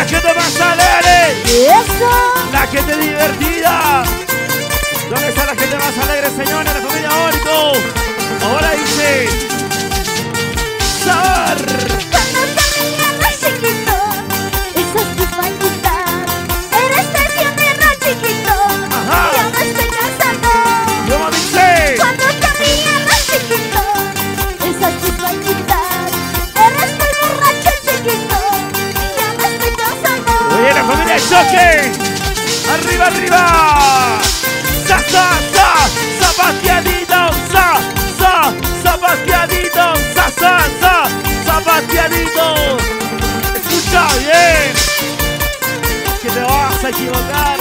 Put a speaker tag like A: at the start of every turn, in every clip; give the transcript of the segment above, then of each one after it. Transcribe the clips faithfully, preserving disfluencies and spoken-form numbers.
A: La gente más alegre.
B: Eso.
A: La gente divertida. ¿Dónde está la gente más alegre, señores? La familia Orco. Ahora dice Sabor.
B: Cuando tenía más chiquito, esa es tu facultad. Eres traicionero chiquito.
A: Ajá.
B: Y ahora estoy cansado.
A: ¿Cómo dice?
B: Cuando tenía más chiquito, esa es tu facultad. Eres muy borracho chiquito. Y ahora estoy cansado.
A: Oye, la familia Choque. Arriba, arriba. Sa, sa, sa. Zapateadito. Sa, sa. Zapateadito. Sa, sa, sa. Zapateadito. Escucha bien. Que te vas a equivocar.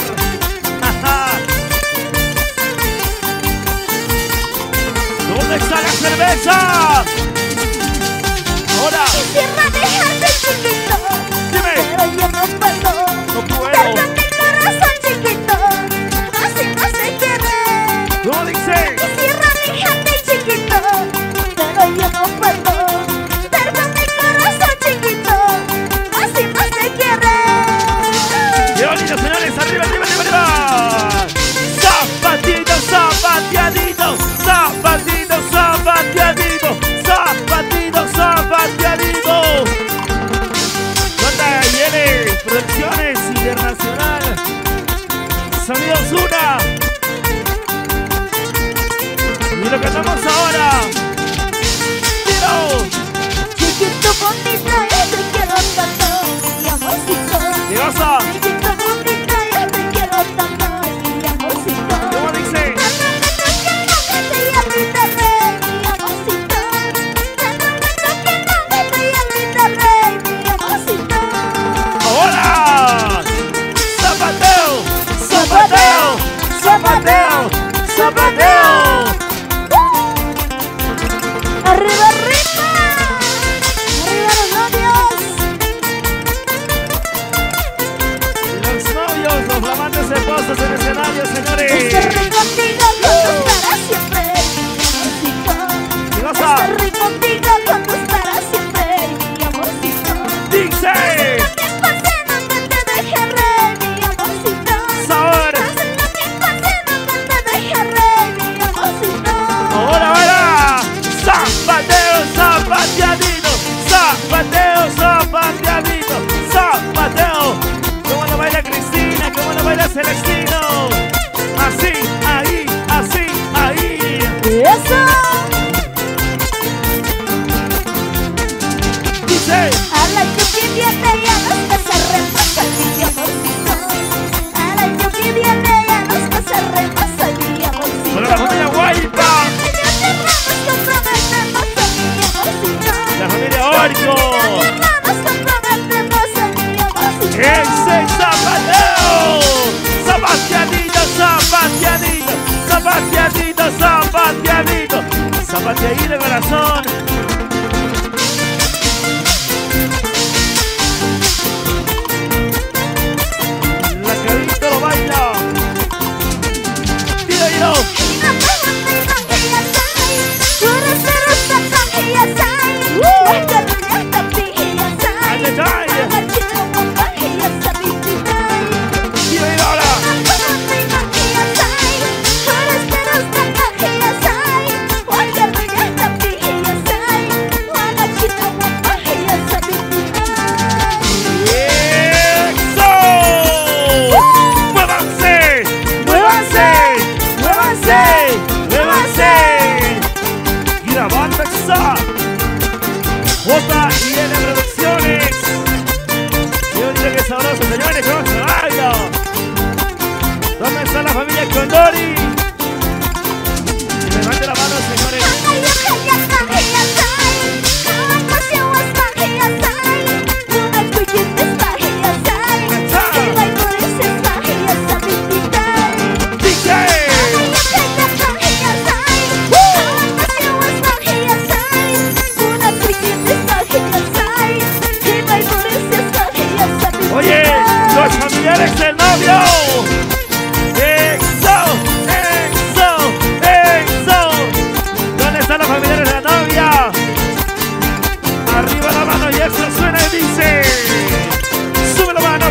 A: ¿Dónde está la cerveza? Ahora.
B: Quisiera dejarte chiquito,
A: Dime.
B: pero yo no puedo.
A: No puedo.
B: Perdón mi corazón chiquito, así no se quiere.
A: ¿Cómo dice?
B: Quisiera dejarte chiquito, pero yo no puedo. Perdón mi corazón chiquito, así no se quiere.
A: ¡Qué bonito, señores! ¡Arriba, arriba, arriba, arriba! ¡Zapatito, zapateadito! ¡Zapatito, zapateadito! ¡Zapatito, zapateadito! ¿Dónde viene? Producciones Internacional. Sonido Osuna. Y lo cantamos ahora. ¡Tiro!
B: Chiquito bonito, yo te quiero tanto, mi amorcito.
A: ¿Qué pasa?
B: Chiquito bonito, yo te quiero tanto, mi amorcito.
A: ¿Cómo dice? ¡Ahora! ¡Zapateo! ¡Zapateo! ¡Zapateo! ¡Zapateo!
B: ¡Arriba, arriba! ¡Arriba los novios!
A: Los novios, los flamantes esposos en el escenario, señores.
B: Estaré contigo cuando estarás siempre, mi amorcito.
A: ¿Qué pasa?
B: Estaré contigo cuando estarás siempre, mi amorcito.
A: ¡Dice!
B: Haz lo que pase, nunca te dejaré, mi amorcito.
A: ¡Sabor!
B: Haz lo que pase, nunca te dejaré, mi amorcito.
A: ¡Ahora, ahora! ¡Zapateo, zapateadito! ¡Zapateo, zapateadito! ¡Zapateo! ¿Cómo lo baila Cristina? ¿Cómo lo baila Celestino? Así, ahí, así, ahí.
B: ¡Eso!
A: Dice.
B: A la lluvia viene ya nos pasaremos al mi amorcito. A la lluvia viene ya nos pasaremos al mi amorcito.
A: Para la familia Guaypa.
B: Nos comprometemos a mi amorcito.
A: La familia Orco.
B: Nos comprometemos a mi amorcito.
A: ¡Ese zapateo! ¡Zapateadito, zapateadito! ¡Zapateadito, zapateadito! ¡Zapateadito, corazón! La carita lo baila. ¡Tiro, tiro! ¡Ay, ay, ay! ¡Tiro, tiro ahora! ¡Eso! ¡Muévanse! ¡Muévanse! ¡Muévanse! ¡Muévanse! Grabando esa J y N Producciones. Yo diría que sabroso, señores, ¿cómo se baila? ¿Dónde está la familia Condori? Que levante la mano, señores. Oye, los familiares del novio. ¡Eso! ¡Eso! ¡Eso! ¿Dónde están los familiares de la novia? Arriba la mano y eso suena y dice. ¡Sube la mano!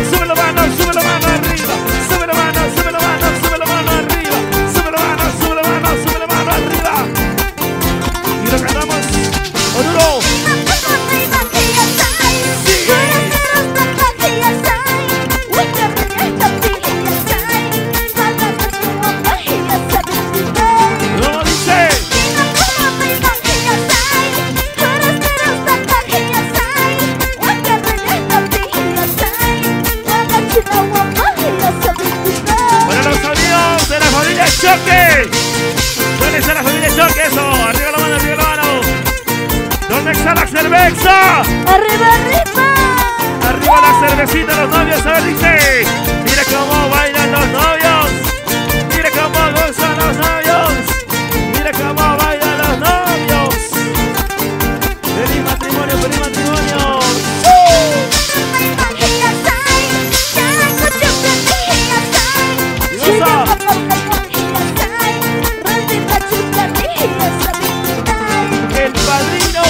A: Alexa.
B: Arriba, arriba.
A: Arriba la cervecita, los novios, a ver, dice. Mira cómo bailan los novios. Mira cómo gozan los novios. Mira cómo bailan los novios. Feliz matrimonio, feliz matrimonio. Y goza. El padrino.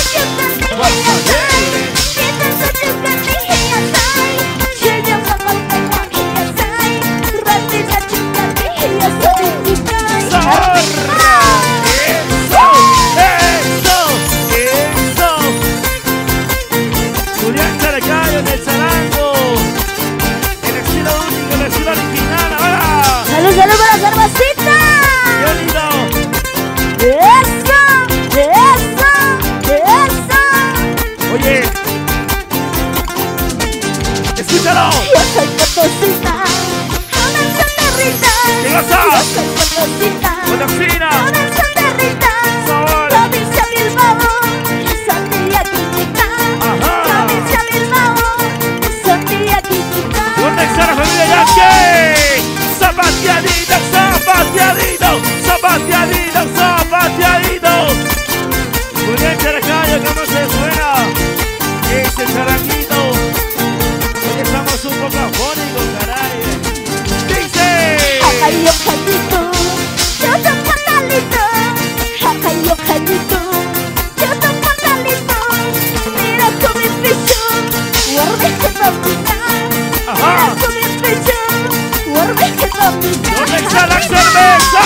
B: ¡Salud, salud para la cervecita!
A: ¡Qué lindo!
B: ¡Eso! ¡Eso! ¡Eso!
A: Oye, escúchalo.
B: Yo soy Potosina, una chanterrita.
A: ¿Qué pasa?
B: Yo soy Potosina,
A: Potosina.
B: una chanterrita.
A: Sabor.
B: Provincia Bilbao, Sandía Quintita.
A: Ajá.
B: Provincia Bilbao, Sandía Quintita.
A: ¿Dónde está la familia Yankee? Zapateadito, zapateadito, zapateadito, zapateadito. Julián Characayo, ¿cómo se suena? Ese charanguito. Hoy estamos un poco afónicos, caray. Dice.
B: Jacayo, jayito, yo te pantalito. Jacayo, jayito, yo te pantalito. Mira con mi pecho, guarde que no pica. Mira
A: Ajá.
B: con mi pecho, guarde que no pica.
A: ¿Dónde está la cerveza?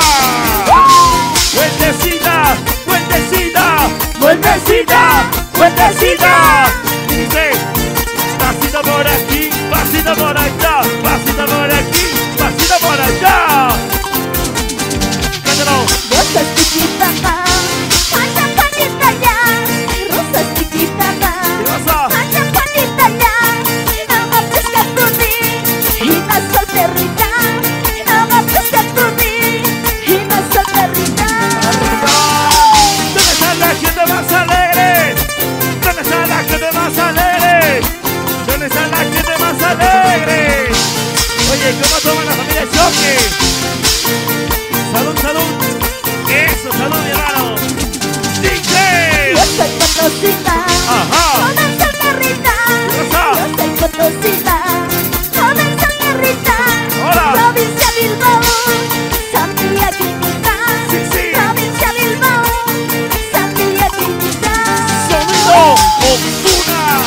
A: Vueltecita, vueltecita, vueltecita, vueltecita. Dice, pasito por aquí, pasito por allá, pasito por aquí, pasito por allá. Cántalo.
B: Rosas chiquitata, pancha panita ya. Rosas chiquitata,
A: ¿Qué pasa?
B: pancha panita ya. No me pescas tú ni, y no solterrita. No me pescas tú ni, y no solterrita.
A: ¿Dónde está la gente más alegre? ¿Dónde está la gente más alegre? ¿Dónde está la gente más alegre? Oye, ¿cómo toma la familia Choque? Salud, salud. Eso, salud, mi hermano. Dice.
B: Yo soy Potosina,
A: Ajá.
B: joven solterrita.
A: ¿Qué pasa?
B: Yo soy Potosina, joven solterrita.
A: Hola.
B: Provincia Bilbao, Sandía Quintita.
A: Sí, sí.
B: Provincia Bilbao, Sandía Quintita.
A: Sonido Osuna.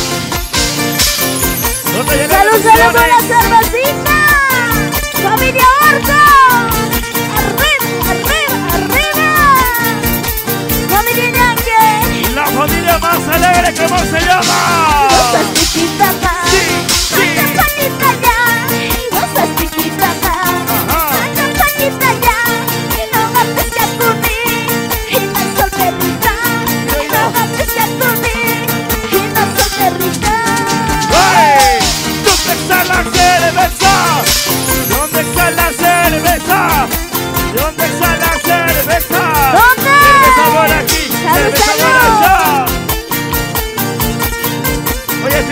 A: No te llenes de
B: ¡Salud, salud por la
A: bendiciones.
B: cervecita! ¡Familia Orto! ¡Arriba, arriba, arriba! ¡Familia Yankee!
A: La familia más alegre, ¿cómo se llama?
B: ¡Rosas chiquitas!
A: Sí, sí.
B: ¡Pancha panita ya! ¡Rosas chiquitas!
A: Ajá.
B: ¡Pancha panita ya! ¡Y no me pescas tú ni! ¡Y no solterrita! ¡Y no me pescas tú ni! ¡Y no solterrita!
A: ¡Hey! ¿Dónde está la cerveza? ¿Dónde está la cerveza? ¿Dónde está la cerveza?
B: ¿Dónde?
A: Cerveza por aquí,
B: ¡Salud,
A: cerveza por
B: salud!
A: allá. Oye,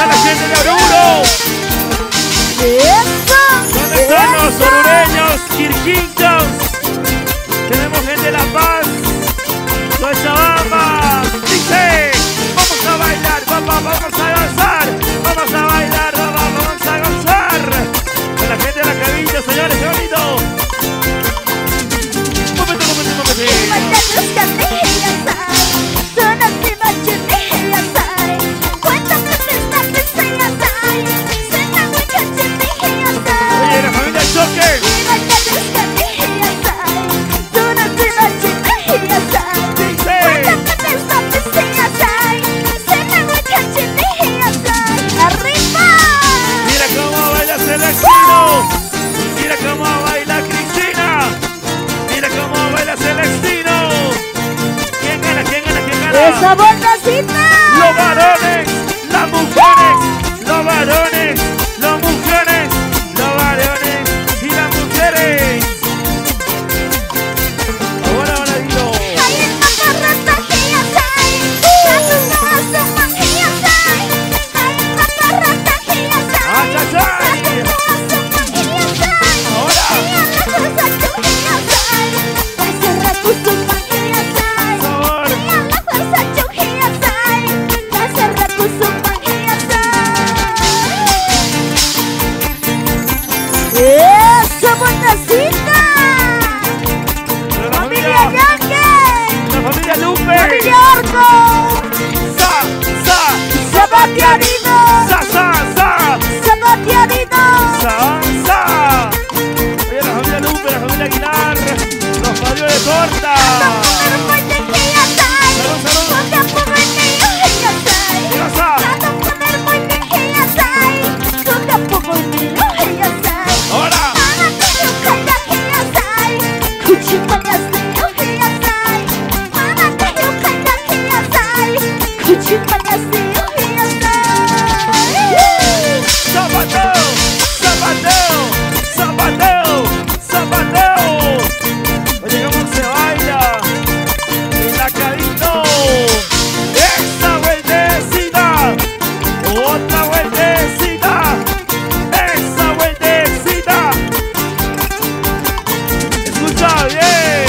A: está la gente de Oruro?
B: Eso.
A: ¿Dónde están los orureños, quirquinchos? Tenemos gente de La Paz, Cochabamba. Dice, vamos a bailar, papá, vamos a gozar. Vamos a bailar, papá, vamos a gozar. Con la gente de la cabina, señores, qué bonito. Un momento, un momento, un momento. Oye, la familia Choque. Mira cómo baila Celestino. Mira cómo baila Cristina. Mira cómo baila Celestino. ¿Quién gana? ¿Quién gana? ¿Quién gana?
B: ¡Esa bolsita!
A: Los varones, las mujeres, los varones, las mujeres, los varones y las mujeres. Ahora, ahora digo. ¡Achachai! Ahora. Sabor.
B: ¡Esa bolsita!
A: Pero la
B: ¡Familia
A: familia,
B: Yankee!
A: la familia Lupe.
B: ¡Familia Orco!
A: Sa, sa,
B: ¡Zapateadito!
A: sa, sa, sa.
B: ¡Zapateadito!
A: Sa, sa. Oye, la familia Lupe, la familia Aguilar, los Fabio de Corta. Salud, salud. Mira, sa. Ahora. Zapateo, zapateo, zapateo, zapateo. Oye, cómo se baila en la cabina. Esa vueltecita, otra vueltecita, esa vueltecita. Escucha bien.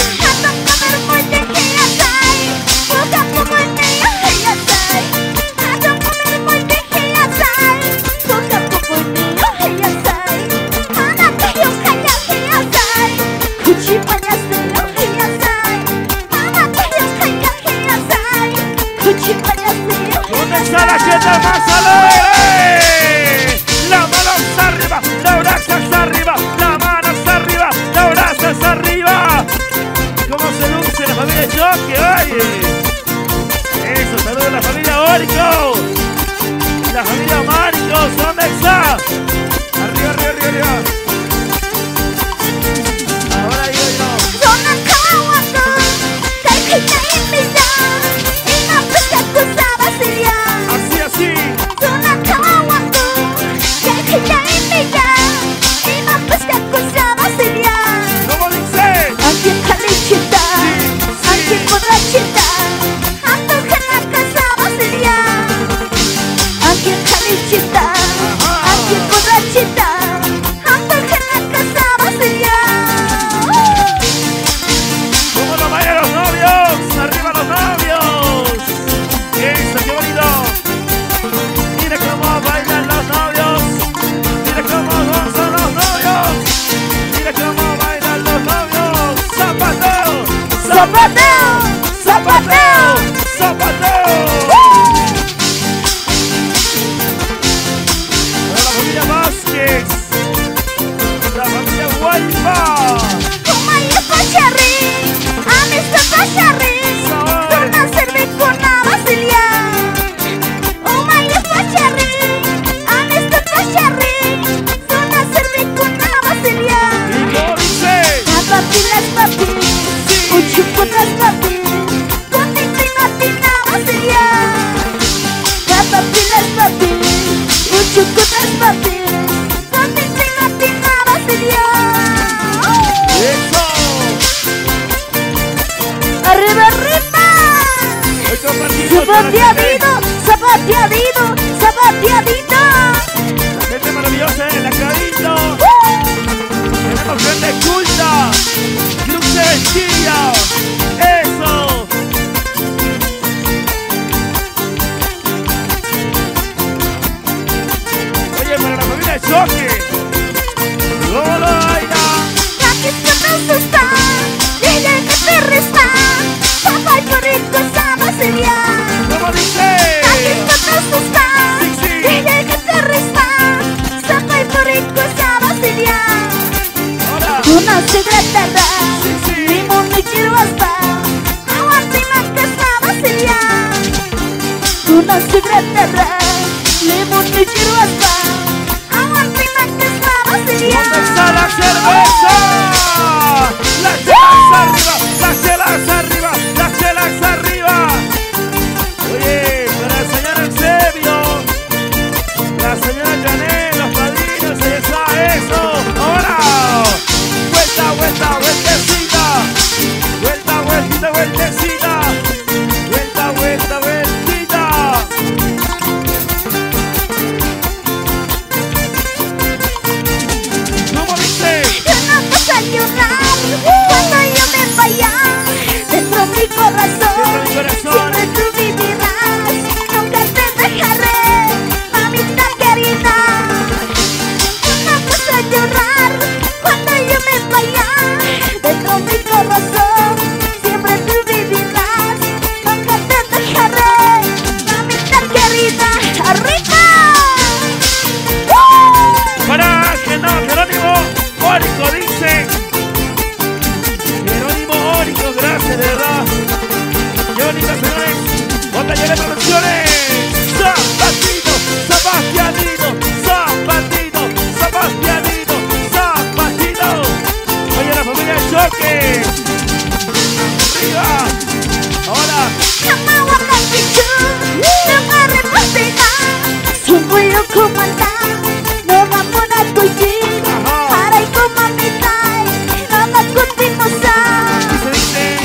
A: ¿Dónde está la gente más alegre? La mano hasta arriba, la braza hasta arriba, la mano hasta arriba, la braza hasta arriba. ¿Cómo se luce la familia Choque? Oye, eso, saludos a la familia Órico, la familia Marcos, ¿dónde está? Arriba, arriba, arriba, arriba. Ahora yo, yo. Así, así. ¿Cómo dice? ¿Cómo lo bailan los novios? ¡Arriba los novios! ¡Eso, qué bonito! Mira cómo bailan los novios. Mira cómo gozan los novios. Mira cómo bailan los novios. ¡Zapateo!
B: ¡Zapateo! ¡Zapateo!
A: ¡Zapateo! Para la familia Vázquez. La familia Guaypa. ¿Y cómo dice? ¡Eso!
B: ¡Arriba, arriba!
A: Hoy compartimos con la gente.
B: ¡Zapateadito! ¡Zapateadito! Sabateadito.
A: La gente maravillosa en la cabina.
B: ¡Uh!
A: Tenemos gente culta. Cruz de Vestilla. Eso. Oye, para la familia Choque. ¿Cómo lo baila?
B: Aquí se está, y ella que te resta. Papá y rico sabasería.
A: ¿Cómo dice?
B: Aquí se está,
A: Sí, sí.
B: y ella que te resta. Papá y rico sabasería.
A: Ahora.
B: Una secretaria,
A: Sí, sí.
B: limón y chirvasta. Aguantina que sabasería. Una secretaria, limón y chirvasta. Aguantina que sabasería.
A: ¿Dónde está la cerveza? ¡La chelas arriba! ¡La chelas arriba! ¡La chelas arriba! Oye, para la señora Eusebio, la señora Janet, los padrinos, ahí está eso. ¡Ahora! ¡Vuelta, vuelta, vueltecita! ¡Vuelta, vueltita, vueltecita! ¡Vuelta, vuelta, vueltita! ¿Cómo dice?
B: Yo no vas a llorar cuando yo me vaya. Dentro de mi corazón,
A: Dentro de mi corazón.
B: siempre tú vivirás. Nunca te dejaré, mamita querida. Yo no vas a llorar cuando yo me vaya. Dentro de mi corazón, siempre tú vivirás. Nunca te dejaré, mamita querida. ¡Arriba! ¡Uh!
A: Para que no, Jerónimo Órico dice. Jerónimo Órico, gracias, de verdad. Qué bonitas, señores. Botellera Producciones. Zapatito, Zapastianito, Zapatito, Zapastianito, Zapatito. Oye, la familia Choque. Arriba. Ahora.
B: Siempre lo comandar, no vamos a tuyo.
A: Ajá.
B: Para y como a mitad, no más continuos.
A: ¿Qué se dice?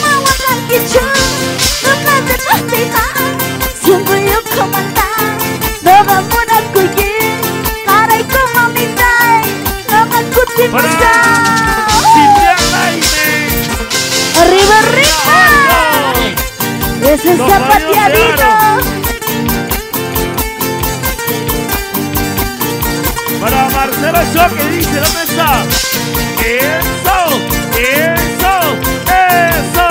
B: Siempre lo comandar, no vamos a tuyo. Para y como a mitad, no más continuos.
A: Para Ciprián Laime.
B: Arriba, arriba. Ese es
A: Los
B: zapateadito.
A: Marinos Para Marcelo Choque dice, ¿dónde está? ¡Eso! ¡Eso! ¡Eso!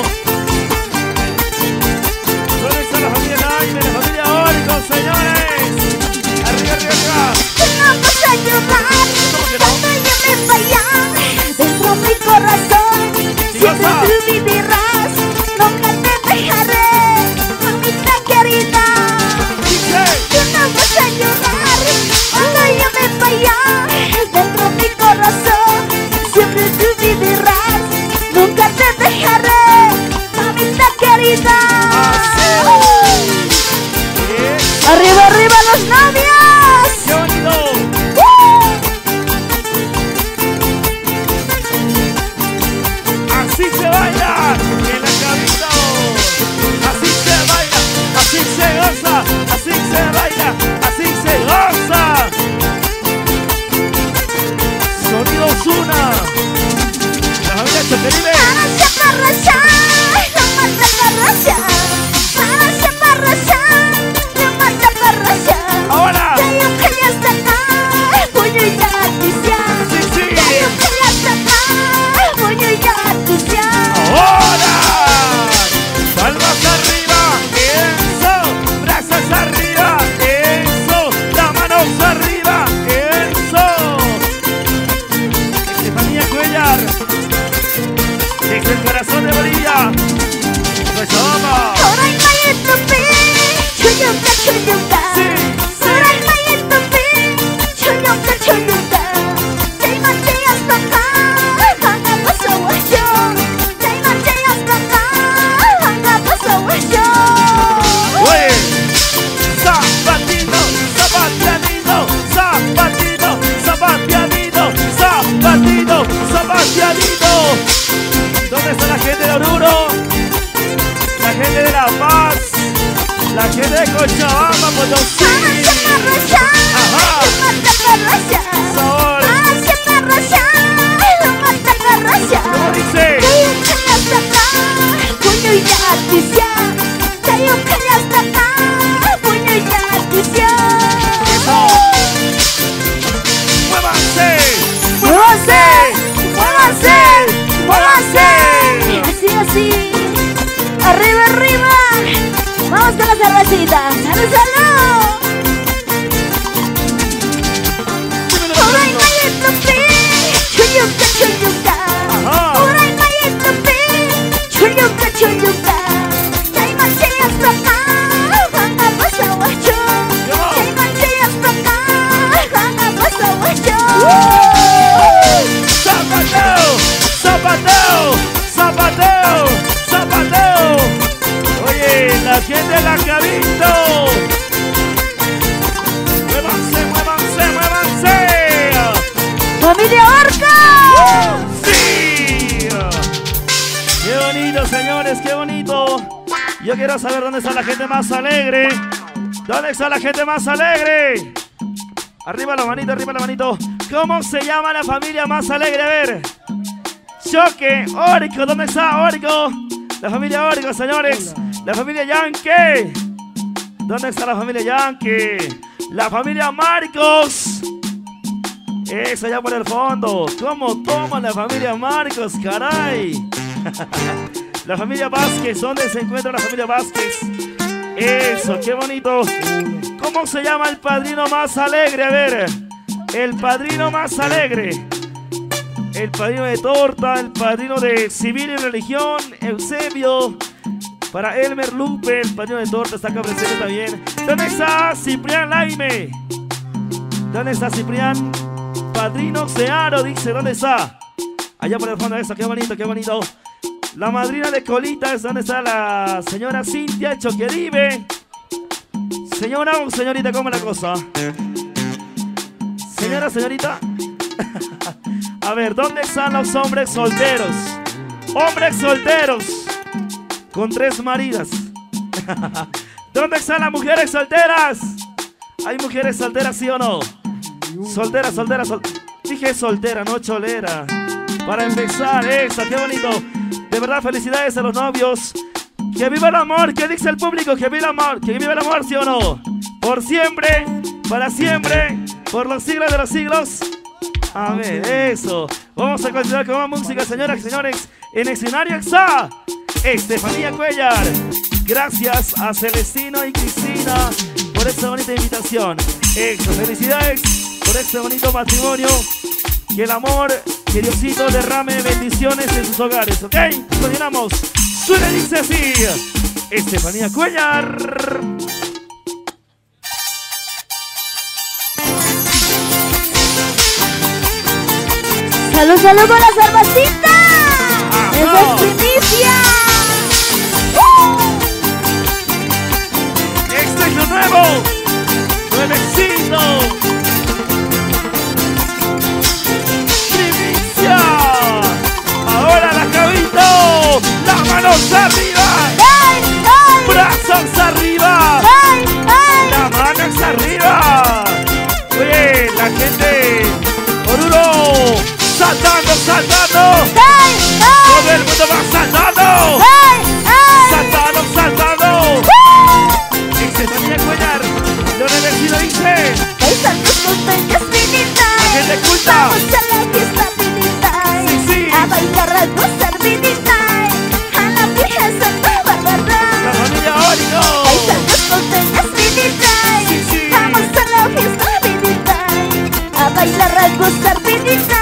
A: ¿Dónde está la familia Laime, la familia Órico, señores? ¡Arriba, arriba, arriba!
B: No vas a llorar cuando yo me vaya. Dentro de mi corazón, siempre tú vivirás. Nunca te dejaré, mamita querida.
A: Dice,
B: Tú no vas a llorar cuando yo me vaya. Dentro de mi corazón, siempre tú vivirás. Nunca te dejaré, mamita querida.
A: ¡eso!
B: Arriba, arriba los novios.
A: ¡Qué bonito!
B: ¡Uh!
A: Así se baila en la cabina. Así se baila, así se goza, así se baila, así se goza. Sonido Osuna. La familia Choqueribe.
B: Para separarse, no más separarse. Para separarse, no más separarse.
A: Ahora. de Cochabamba, Potosí. Ajá. Sabor. ¿Cómo dice? Eso. Muévanse. Muévanse. Muévanse. Muévanse.
B: Así, así. Arriba, arriba. Vamos con la cervecita. ¡Salud, salud! Uray mayitupi, chuyuka, chuyuka. Uray mayitupi, chuyuka, chuyuka. Chay manchillas toca, hanga pasawacho. Chay manchillas toca, hanga pasawacho.
A: Zapateo, zapateo, zapateo, zapateo. Oye, la gente de la Cabito. Muévanse, muévanse, muévanse.
B: ¡Familia Orca!
A: ¡Sí! ¡Qué bonito, señores! ¡Qué bonito! Yo quiero saber dónde está la gente más alegre. ¿Dónde está la gente más alegre? Arriba la manito, arriba la manito. ¿Cómo se llama la familia más alegre? A ver. Choque, Órico, ¿dónde está Órico? La familia Órico, señores. La familia Yankee. ¿Dónde está la familia Yankee? La familia Marcos. Eso ya por el fondo. ¿Cómo toma la familia Marcos, caray? La familia Vázquez. ¿Dónde se encuentra la familia Vázquez? Eso, qué bonito. ¿Cómo se llama el padrino más alegre? A ver. El padrino más alegre. El padrino de torta. El padrino de civil y religión, Eusebio. Para Elmer Lupe, el padrino de torta está acá presente también. ¿Dónde está Ciprián Laime? ¿Dónde está Ciprián? Padrino Searo, dice, ¿dónde está? Allá por el fondo, eso, qué bonito, qué bonito. La madrina de Colitas, ¿dónde está la señora Cintia Choqueribe? Señora o señorita, ¿cómo es la cosa? Señora, señorita. A ver, ¿dónde están los hombres solteros? Hombres solteros con tres maridas. ¿Dónde están las mujeres solteras? ¿Hay mujeres solteras, sí o no? Soltera, soltera, sol... Dije soltera, no cholera. Para empezar, eso, qué bonito. De verdad, felicidades a los novios. Que viva el amor, que dice el público, que viva el amor, que viva el amor, ¿sí o no? Por siempre, para siempre, por los siglos de los siglos. A ver, eso. Vamos a continuar con más música, señoras y señores. En el escenario está Estefanía Cuellar. Gracias a Celestino y Cristina por esta bonita invitación. Eso, felicidades por este bonito matrimonio. Que el amor, que Diosito derrame bendiciones en sus hogares, ¿ok? Continuamos. Suena y dice así. Estefanía Cuellar.
B: ¡Salud, salud con la cervecita! ¡Esa es primicia! ¡Uh!
A: Este es lo nuevo. Nuevecito. Primicia. Ahora la Cabito. Las manos arriba.
B: ¡Ay, ay!
A: Brazos arriba.
B: ¡Ay, ay!
A: Las manos arriba. Oye, la gente. Oruro. Saltando, saltando.
B: ¡Ay, ay!
A: Todo el mundo va saltando.
B: ¡Ay, ay!
A: Saltando, saltando.
B: ¡Uh!
A: Estefanía Cuellar. Donde vecino dice.
B: Están los costeños finita.
A: La gente culta.
B: Vamos a la fiesta finita.
A: Sí, sí.
B: A bailar, a gozar finita. A la fiesta bárbara.
A: La familia Órico.
B: Están los costeños finita.
A: Sí, sí.
B: Vamos a la fiesta finita. A bailar, a gozar finita.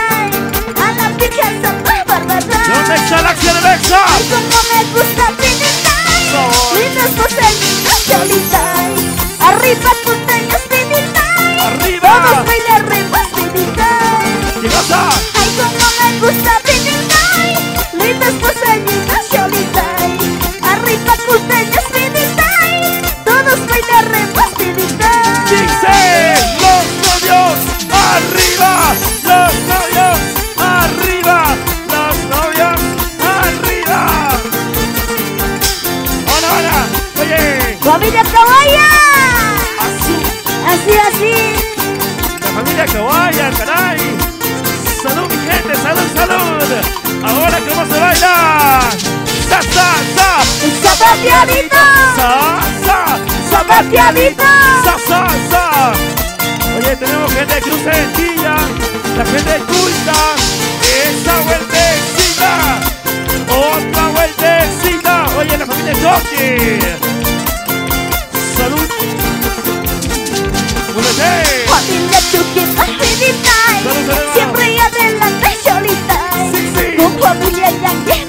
A: ¿Dónde está la cerveza?
B: Ay, como me gusta finita. Lindas costeños, cholita. Arriba costeños finita.
A: Arriba.
B: Vamos a bailar arriba finita.
A: ¿Qué pasa?
B: Ay, como me gusta finita. Lindas costeños, cholita. Arriba costeños finita. Todos bailar arriba finita.
A: Dice los novios arriba. Los novios arriba. Los novios arriba. Hola, hola. Oye.
B: Familia Caballo. Kawaya.
A: Azul.
B: Así, así.
A: La familia Kawaya, caray. Salud, mi gente, salud, salud. Ahora, ¿cómo se baila? Sa, sa, sa.
B: Zapateadito.
A: Sa, sa.
B: Zapateadito.
A: Sa, sa, sa. Oye, tenemos gente de Cruz Sencilla, la gente de Culta. Esa vueltecita. Otra vueltecita. Oye, la familia Jockey. Salud. ¡Muévete!
B: Familia Chucky,
A: Salud, salud.
B: siempre adelante, Cholita.
A: Sí, sí.
B: Con familia Yankee,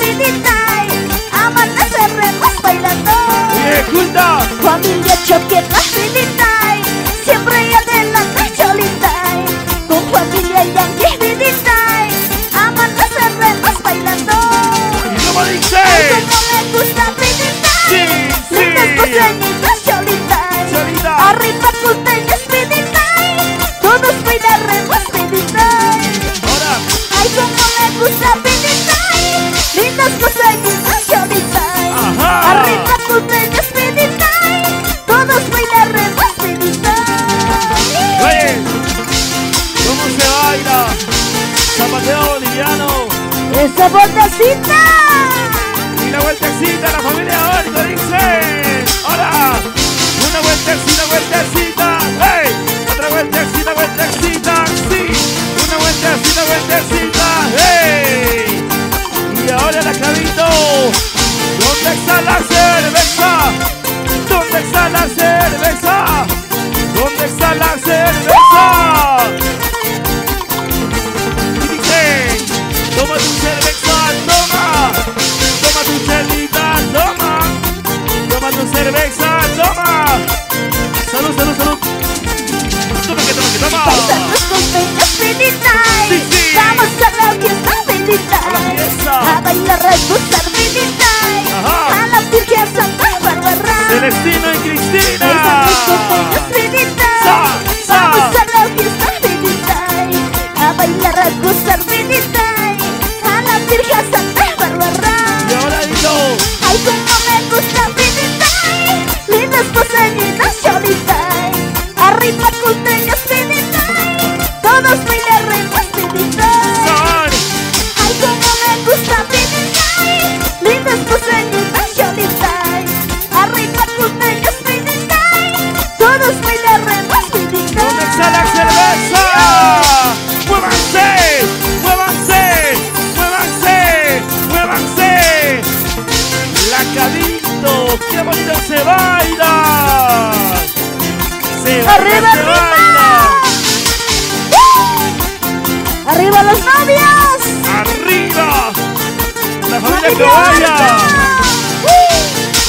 B: amanecemos bailando.
A: Oye, Culta.
B: Familia Chucky, siempre adelante, Cholita. Con familia Yankee, amanecemos bailando.
A: ¿Y cómo dice?
B: Ay, como me gusta Vidita.
A: Sí, sí.
B: Lindas costeñitas, Cholita.
A: Cholita.
B: Arriba costeñas, Vidita. Todos bailaremos, Vidita.
A: Ahora.
B: Ay, como me gusta Vidita. Lindas costeñitas, Cholita.
A: Ajá.
B: Arriba costeñas, Vidita. Todos bailaremos, Vidita.
A: Oye, ¿cómo se baila? Zapateo boliviano.
B: Esa botacita.
A: Y la vueltecita, la familia Orco dice. Ahora, una vueltecita, vueltecita. ¡Hey! Otra vueltecita, vueltecita. Sí, una vueltecita, vueltecita. ¡Hey! Y ahora la Cabito. ¿Dónde está la cerveza? ¿Dónde está la cerveza? ¿Dónde está la cerveza? Y dice, toma tu cerveza, toma. Toma tu chelita, toma. Toma tu cerveza, toma. Salud, salud, salud. Toma que toma que toma.
B: Pasan los costeños, Vidita.
A: Sí, sí.
B: Vamos a la fiesta, Vidita.
A: A la fiesta.
B: A bailar, a gozar, Vidita.
A: Ajá.
B: A la Virgen Santa Bárbara.
A: Celestino y Cristina.
B: Pasan los costeños, Vidita.
A: Sa, sa.
B: Vamos a la fiesta, Vidita. A bailar, a gozar, Vidita. A la Virgen Santa Bárbara.
A: Y ahora digo,
B: Ay, como me gusta, Vidita. Lindas costeñitas, Cholita. Arriba costeños, Vidita. Todos bailaremos, Vidita.
A: son.
B: Ay, como me gusta, Vidita. Lindas costeñitas, Cholita. Arriba costeños, Vidita. Todos bailaremos, Vidita.
A: ¿Dónde está la cerveza? ¡Muévanse! ¡Muévanse! ¡Muévanse! ¡Muévanse! La Cabito, qué bonito se baila. Se baila,
B: ¡Arriba,
A: se
B: arriba!
A: baila.
B: ¡Uh! ¡Arriba los novios!
A: ¡Arriba! La familia
B: ¡Familia
A: Kawaya.
B: Orca! ¡Uh!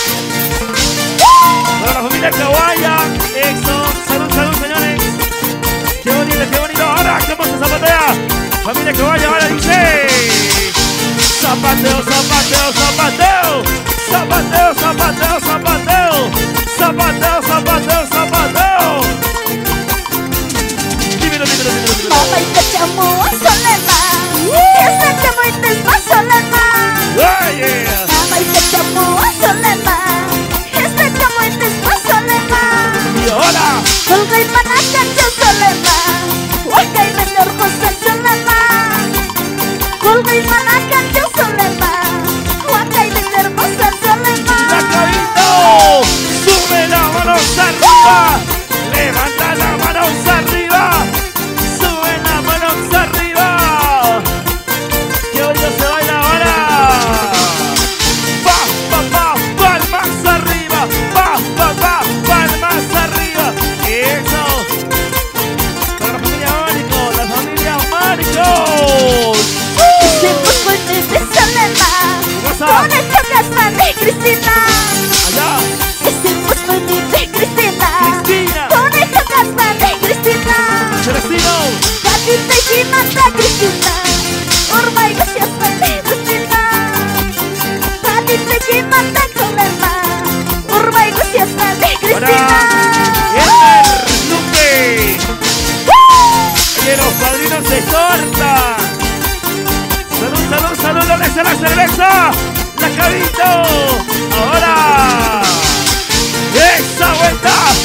A: Para la familia Kawaya. Eso. Salud, salud, señores. Qué bonito, qué bonito. Ahora, ¿cómo se zapatea? Familia Kawaya ahora dice. Zapateo, zapateo, zapateo. Zapateo, zapateo, zapateo. Zapateo, zapateo, zapateo. Dímelo, dímelo, dímelo, dímelo.
B: Mama y cachamo a solema. Esta chamo y te va solema.
A: Oh, yeah.
B: Mama y cachamo a solema. Esta chamo y te va solema.
A: Y ahora,
B: Colga y manaca yo solema. Huaca y menor cosa solema. Colga y manaca yo solema. Huaca y menor cosa solema.
A: la Cabito. Sube las manos arriba. Levanta las manos arriba. Sube las manos arriba. Qué bonito se baila ahora. Pa, pa, pa, palmas arriba. Pa, pa, pa, palmas arriba. Eso. Para la familia Marico, la familia Marico.
B: Hicimos fuentes de solema.
A: pasa?
B: Con el chocasma de Cristina.
A: Allá.
B: Hicimos fuentes de Cristina.
A: Cristina.
B: Con el chocasma de Cristina.
A: Celestino.
B: Gatita y Jimata Cristina. Urma y Gociasma de Cristina. Gatita y Jimata Colema. Urma y Gociasma de Cristina.
A: Elmer Luque. Que los padrinos se cortan. Salud, salud, salud. ¿Dónde está la cerveza? La Cabito. Ahora. Esa vuelta.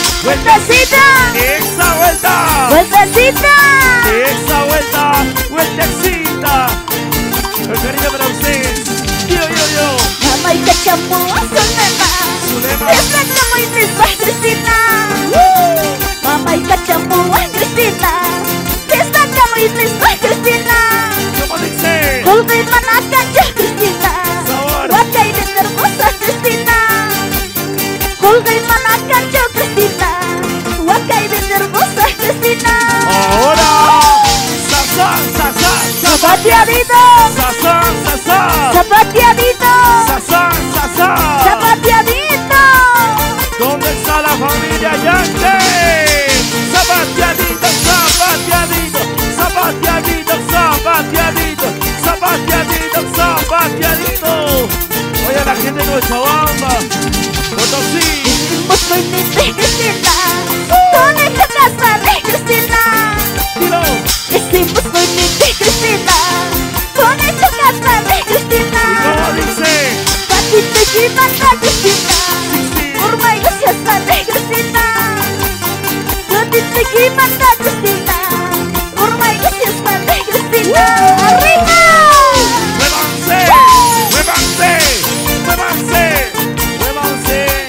B: vueltecita,
A: esa vuelta,
B: vueltecita.
A: esa vuelta, vueltecita. El cariño para ustedes. Yo, yo, yo.
B: Mamá y cachamua, Zulema.
A: Zulema.
B: Desde muy misma Cristina. Mamá y cachamua, Cristina. Desde muy misma Cristina.
A: ¿Cómo dice?
B: Colgay manakancha Cristina.
A: Sabor.
B: Wakay de hermosa Cristina. Colgay manakancha Cristina. Wakay de hermosa Cristina.
A: Ahora. Sazán, sazán,
B: Zapateadito.
A: sazán, sazán.
B: Zapateadito.
A: Sazán, sazán.
B: Zapateadito.
A: ¿Dónde está la familia Yante? Zapateadito, zapateadito, zapateadito, zapateadito, zapateadito, zapateadito. Oye, la gente de Cochabamba, Potosí.
B: Hicimos muy linda Cristina. Con esta casa de Cristina.
A: Dilo.
B: Hicimos muy linda Cristina. Con esta casa de Cristina.
A: ¿Y cómo dice?
B: Patito y manda Cristina.
A: Sí, sí.
B: Urma y fiesta de Cristina. Patito y manda Cristina. Urma y fiesta de Cristina. ¡Arriba!
A: ¡Muévanse! ¡Muévanse! ¡Muévanse! ¡Muévanse!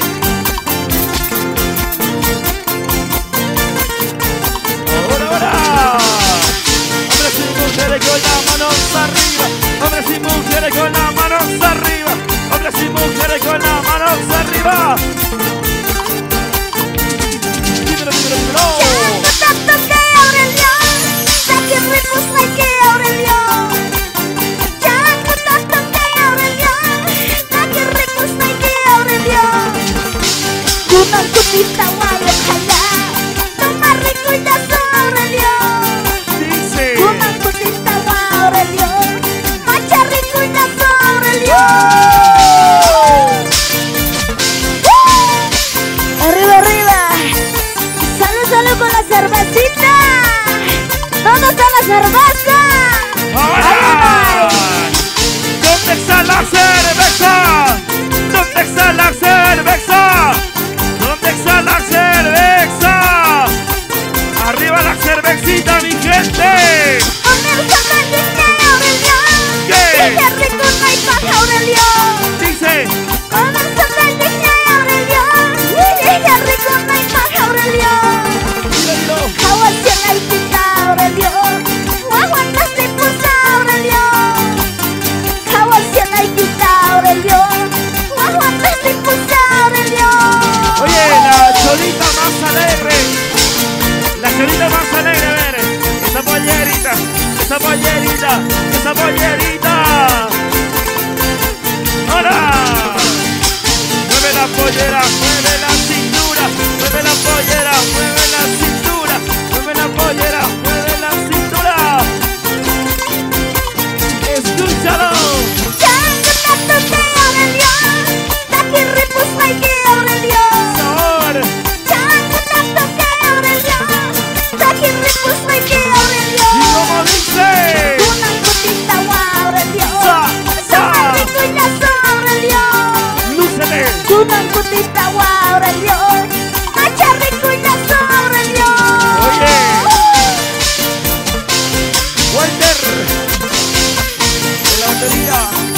A: ¡Ahora, ahora! Hombres y mujeres con las manos arriba. Hombres y mujeres con las manos arriba. Hombres y mujeres con las manos arriba. Dímelo, dímelo, dímelo.
B: Tanto que Aurelio, que ricos hay que Aurelio. Chango tanto que Aurelio, que ricos hay que Aurelio. Kunang kutita wala kaya, toma rico y ya son Aurelio.
A: Dice.
B: Kunang kutita wa Aurelio, macha rico y ya son Aurelio. Arriba, arriba. Salud, salud con la cervecita. ¿Dónde está la cerveza?
A: ¡Ahora! ¿Dónde está la cerveza? ¿Dónde está la cerveza? ¿Dónde está la cerveza? ¡Arriba la cervecita, mi gente! ¿Qué? Dice. Dilo, dilo. Oye, la cholita más alegre. La cholita más alegre, a ver. Esa pollerita, esa pollerita, esa pollerita. ¡Ahora! Mueve la pollera, mueve la cintura, mueve la pollera, mueve la cintura, mueve la pollera, mueve la cintura. Escúchalo. Sabor. ¿Y cómo dice? Lúcete.
B: Kunang kutita wa Aurelio, macha rico y ya son Aurelio.
A: Oye. Walter. De la batería.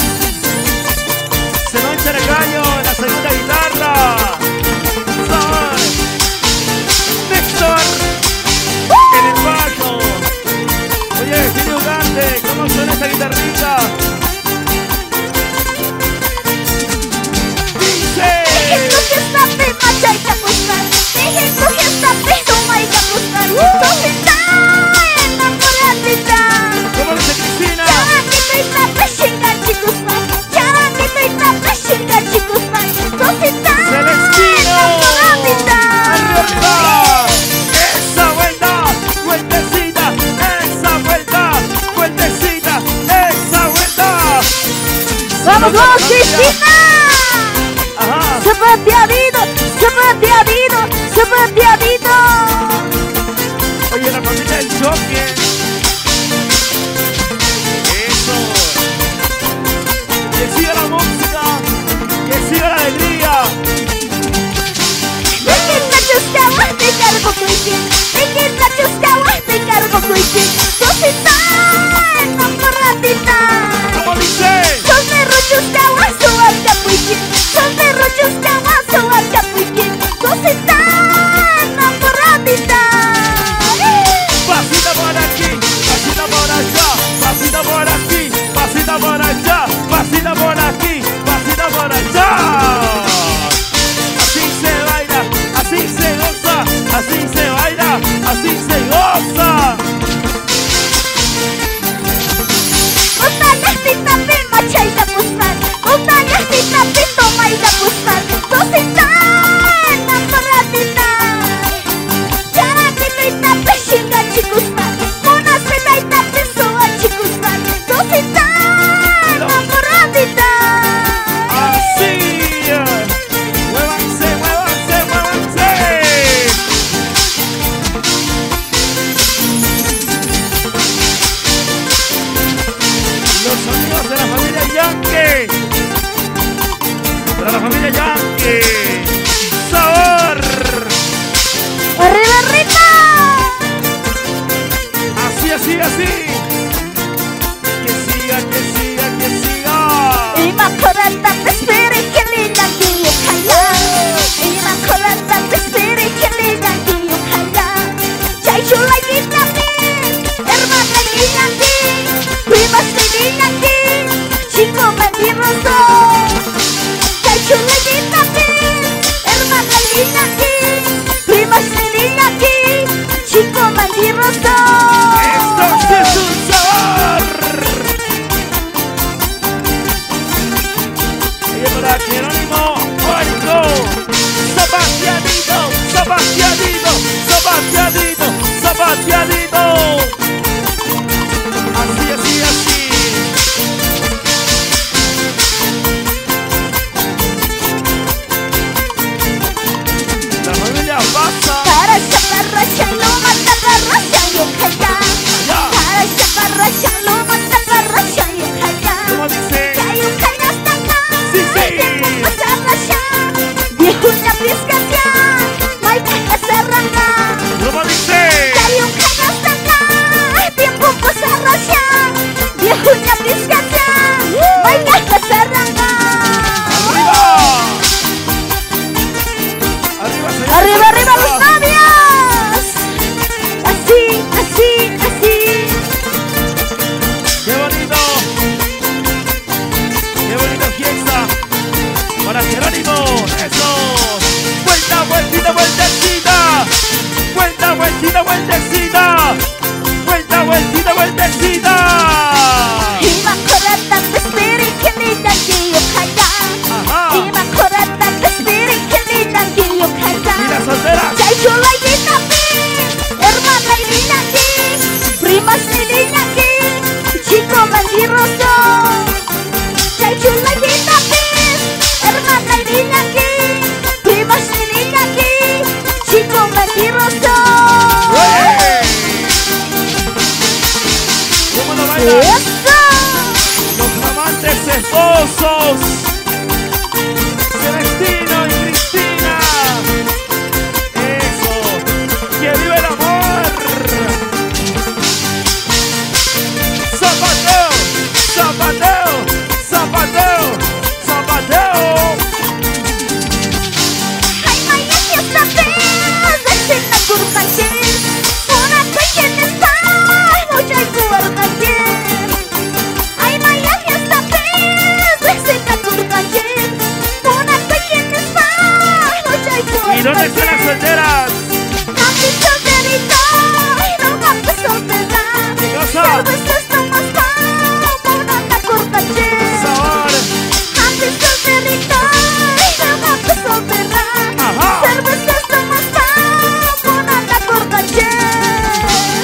A: Se no entra el gallo en la segunda guitarra. Sabor. Néstor. En el bajo. Oye, Gini Ugarte, ¿cómo suena esa guitarrita? Dice. ¿Cómo dice Cristina? Celestino. Arriba. Esa vuelta, vueltecita, esa vuelta, vueltecita, esa vuelta.
B: ¡Vamos, vamos, Cristina!
A: Ajá.
B: ¡Zapateadito! ¡Zapateadito! ¡Zapateadito!
A: Oye, la familia del choque. Eso. Que siga la música, que siga la alegría.
B: ¡Dejen que tus camas Viejunya piskatnya mainnya keserangga.
A: ¿Cómo dice?
B: Kayu kaya setengah tiempo pesarasya. Viejunya piskatnya mainnya keserangga.
A: Arriba, señores.
B: Arriba, arriba los novios. Así, así, así.
A: ¡Qué bonito! ¡Qué bonita fiesta! ¡Para Jerónimo! ¡Eso! ¡Vuelta, vueltita, vueltecita! ¡Vuelta, vueltita, vueltecita! ¡Vuelta, vueltita, vueltecita!
B: Ima korata kespiri kini dan kiyo kaya.
A: ¡Ajá!
B: Ima korata kespiri kini dan kiyo kaya.
A: ¡Y las solteras!
B: Chayo lagi tapi, hermana ini lagi, primas ini lagi, chico bandiroso. Chayo lagi tapi, hermana ini lagi, primas ini lagi, chico bandiroso.
A: ¡Oye! ¿Cómo lo bailan?
B: Eso.
A: Los amantes esposos Celestino y Cristina. Eso. ¡Que vive el amor! Zapateo, zapateo, zapateo, zapateo.
B: Ay, Maya, que está fea, vecina curvaquín. Una cuella está, mucha curvaquín. Ay, Maya, que está fea, vecina curvaquín. Una cuella está, mucha curvaquín.
A: ¿Y dónde están las solteras?
B: Casi solterito, y no vamos soltera.
A: ¿Qué cosa?
B: Cervezas tomas pa, una curvaquín.
A: Sabor.
B: Casi solterito, y no vamos soltera.
A: Ajá.
B: Cervezas tomas pa, una curvaquín.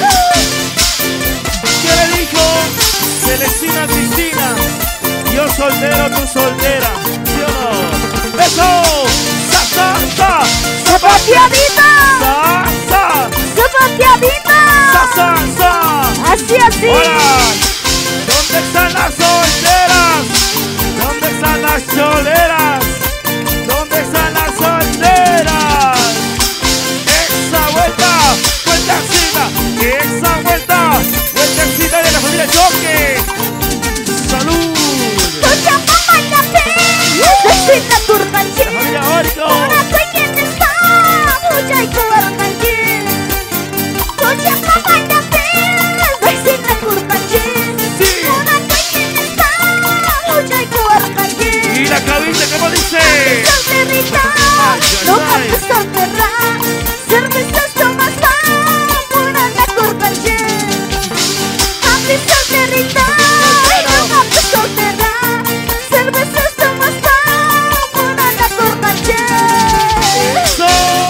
A: ¿Qué le dijo Celestina a Cristina? Yo soltero, tú soltera. ¿Sí o no? ¡Eso! ¡Sa, sa, sa!
B: Zapateadita,
A: ¡Sa, sa!
B: zapateadita.
A: ¡Sa, sa, sa!
B: Así, así.
A: ¡Hola! ¿Dónde están las solteras? ¿Dónde están las choleras? ¿Dónde están las solteras? ¡Esa vuelta! ¡Vueltecita! ¡Esa vuelta! ¡Vueltecita de la familia Choque! ¡Salud!
B: Escucha mamá la fe, vecina
A: ¡La
B: curvaquín.
A: familia Orico!
B: Una cuella está, mucha curvaquín. Escucha mamá la fe, vecina curvaquín.
A: ¡Sí!
B: Una cuella está, mucha curvaquín.
A: ¿Y la cabina cómo dice?
B: Solterita,
A: Ay, ay,
B: no
A: ay.
B: vamos soltera. Cervezas tomas pa, una curvaquín. Happy solterita, no vamos soltera. Cervezas tomas pa, una curvaquín.
A: ¡Eso!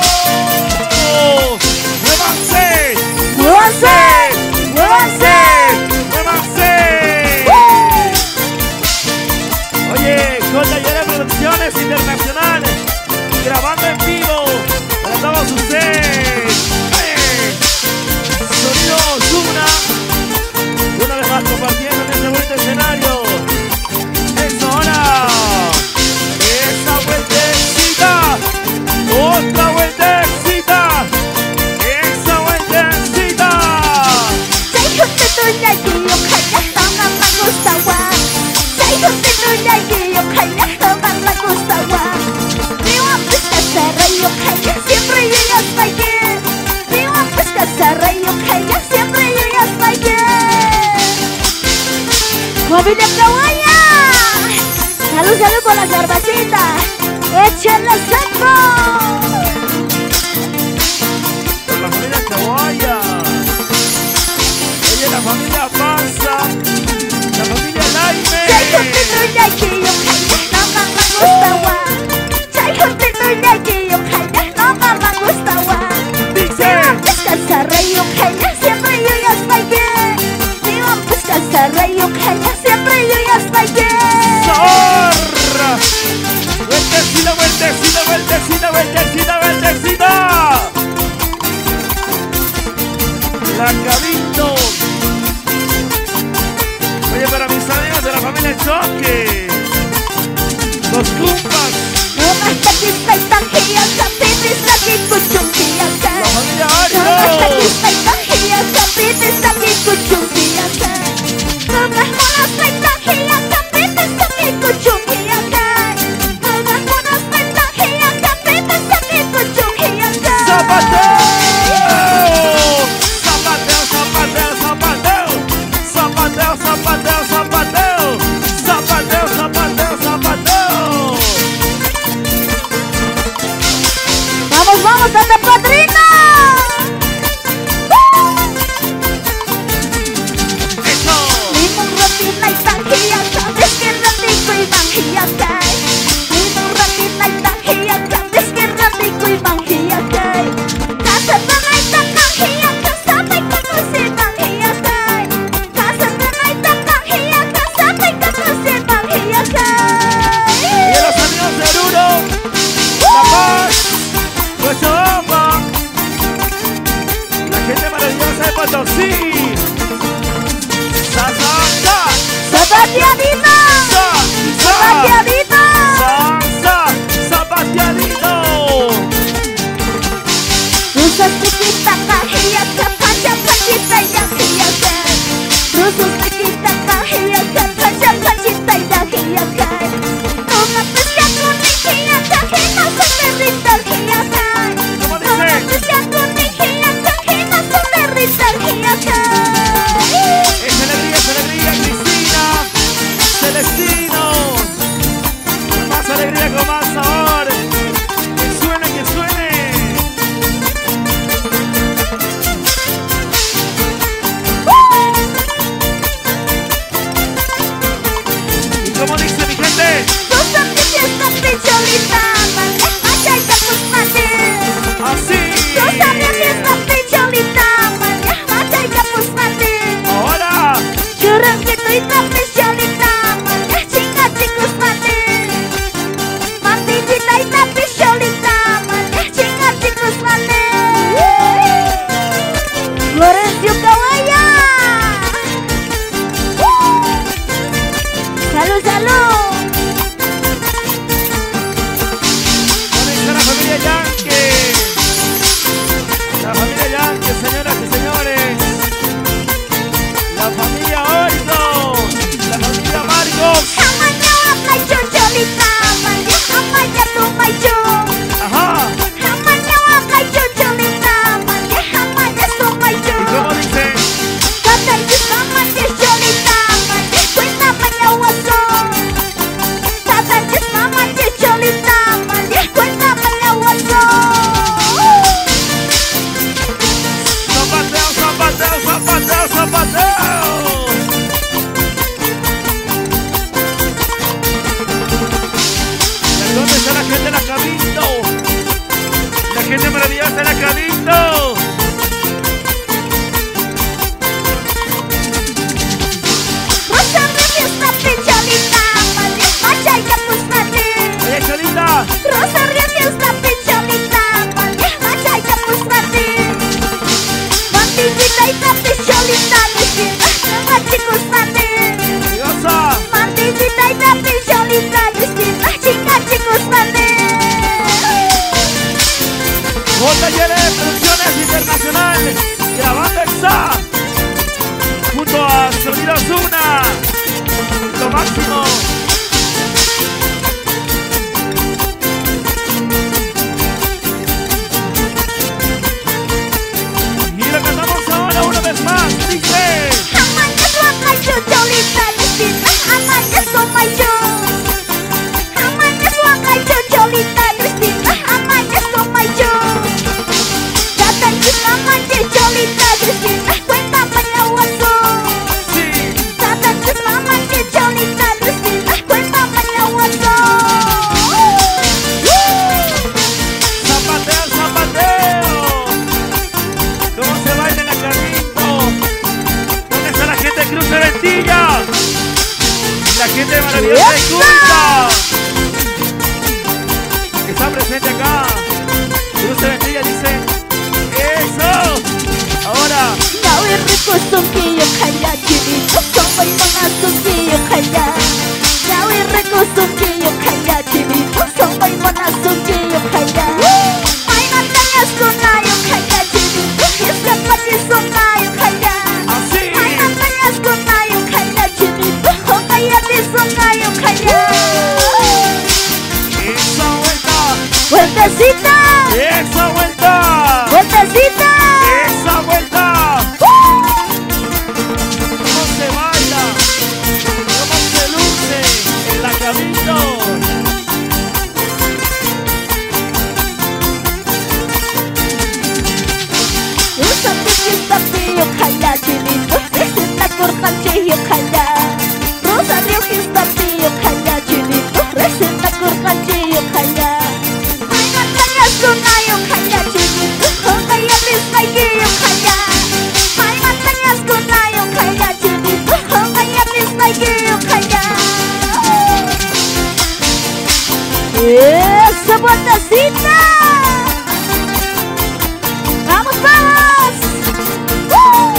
A: ¡Muévanse!
B: ¡Muévanse! ¡Muévanse!
A: ¡Muévanse! Oye, con Talleres Producciones Internacionales, grabando en vivo para todos ustedes. ¡Eh! Sonido Osuna, una vez más compartiendo en este bonito escenario. ¡Eso ahora! ¡Esa vueltecita! ¡Otra vueltecita! ¡Esa vueltecita!
B: Siempre llegas bailar, viva pesca cerra y ojalá siempre llegas bailar. ¡Familia Kawaya! ¡Salud, salud por la cervecita! ¡Échale seco!
A: Por la familia Kawaya. Oye, la familia Panza. La familia Laime. Dice.
B: Siempre llegas bailar, viva pesca cerra y ojalá siempre llegas bailar.
A: Zorra. Vueltecita, vueltecita, vueltecita, vueltecita.
B: Kaya buenecita. Vamos, vamos. ¡Uh!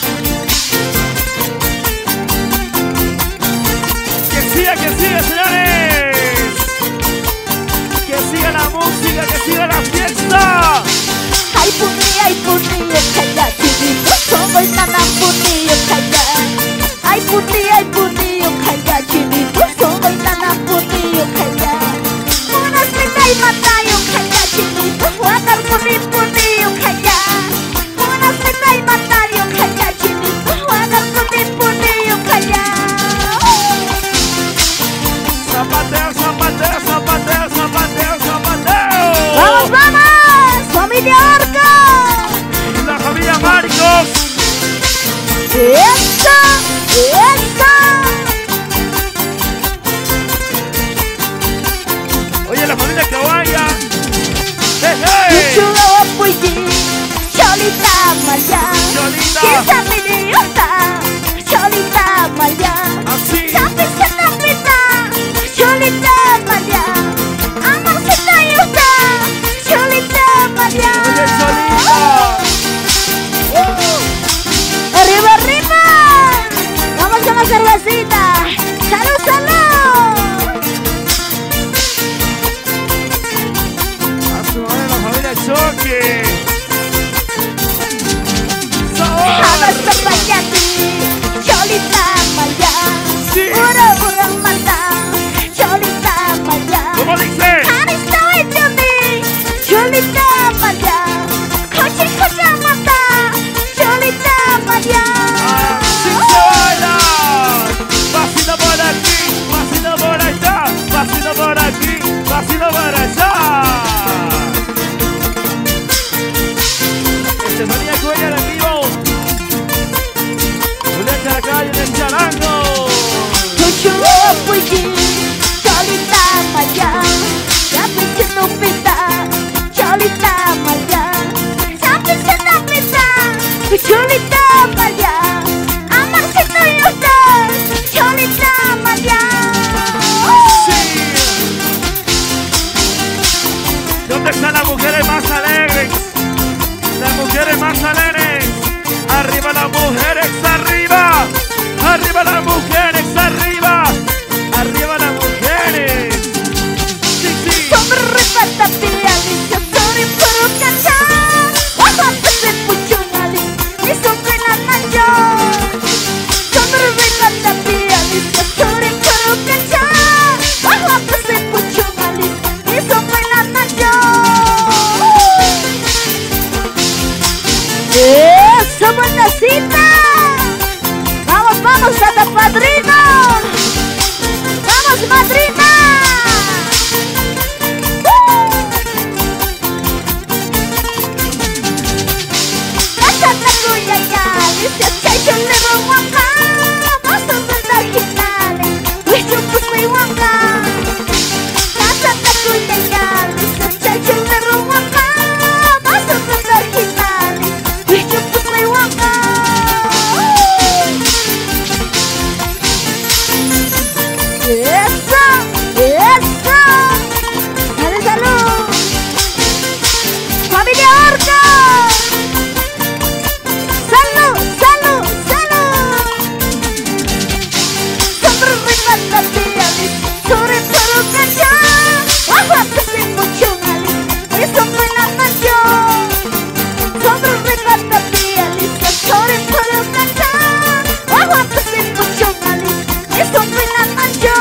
A: Que siga, que siga, señores. Que siga la música, que siga la fiesta.
B: Ay, puni, ay, puni, kaya chinito. Soy nana puni, kaya. Ay, puni, ay, puni, kaya chinito. Soy nana puni, kaya. Unas pinta y mata, kaya chinito. Guardar puni, puni, kaya. Unas pinta y mata, kaya chinito. Guardar puni, puni, kaya.
A: Zapateo, zapateo, zapateo, zapateo, zapateo.
B: Vamos, vamos, familia Orca.
A: La familia Marcos.
B: ¡Eso! ¡Eso!
A: Oye, la familia Caballa. ¡Hey, hey!
B: Chulo puji, Cholita Maya.
A: Cholita.
B: Kita miliota, Cholita Maya.
A: Así.
B: Tapi setapita, Cholita Maya. Amang setayuta, Cholita Maya.
A: Oye, Cholita.
B: Uh, arriba, arriba. Vamos con la cervecita. Salud, salud.
A: A su madre, la familia Choque.
B: Habas
A: ¡Sabor!
B: terbayati, Cholita Maya.
A: Sí.
B: Ura-ura mata, Cholita Maya.
A: ¿Cómo dice?
B: Haris tahu jumi, Cholita Maya. Kochi kocha mata, Cholita Maya.
A: Así se baila. Pasito por aquí, pasito por allá, pasito por aquí, pasito por allá. Estefanía Cuellar en vivo. Julián Caracay en el charango.
B: Chuchulo puji, Cholita Maya. Sampai senupita, Cholita Maya. Sampai senupita, Cholita Maya. Amang setuyuta, Cholita Maya.
A: Sí. ¿Dónde están las mujeres más alegres? Las mujeres más alegres. Arriba las mujeres, arriba. Arriba las mujeres, arriba. Arriba las mujeres. Sí, sí.
B: Sombreripata pialisa, sorry puru kaca. Wah, pesen pucungali, isungkenan manjo. Sombreripata pialisa, sorry puru kaca. Wah, pesen pucungali, isungkenan manjo. Eso, buenecita. Vamos, vamos, Santa Padrino. Vamos, madrina. Eso, eso. Salud, salud. Familia Orca. Salud, salud, salud. Sombreripata pialis, sore puru kaca. Wah, pesen pucungali, isungkenan manjo. Sombreripata pialis, sore puru kaca. Wah, pesen pucungali, isungkenan manjo.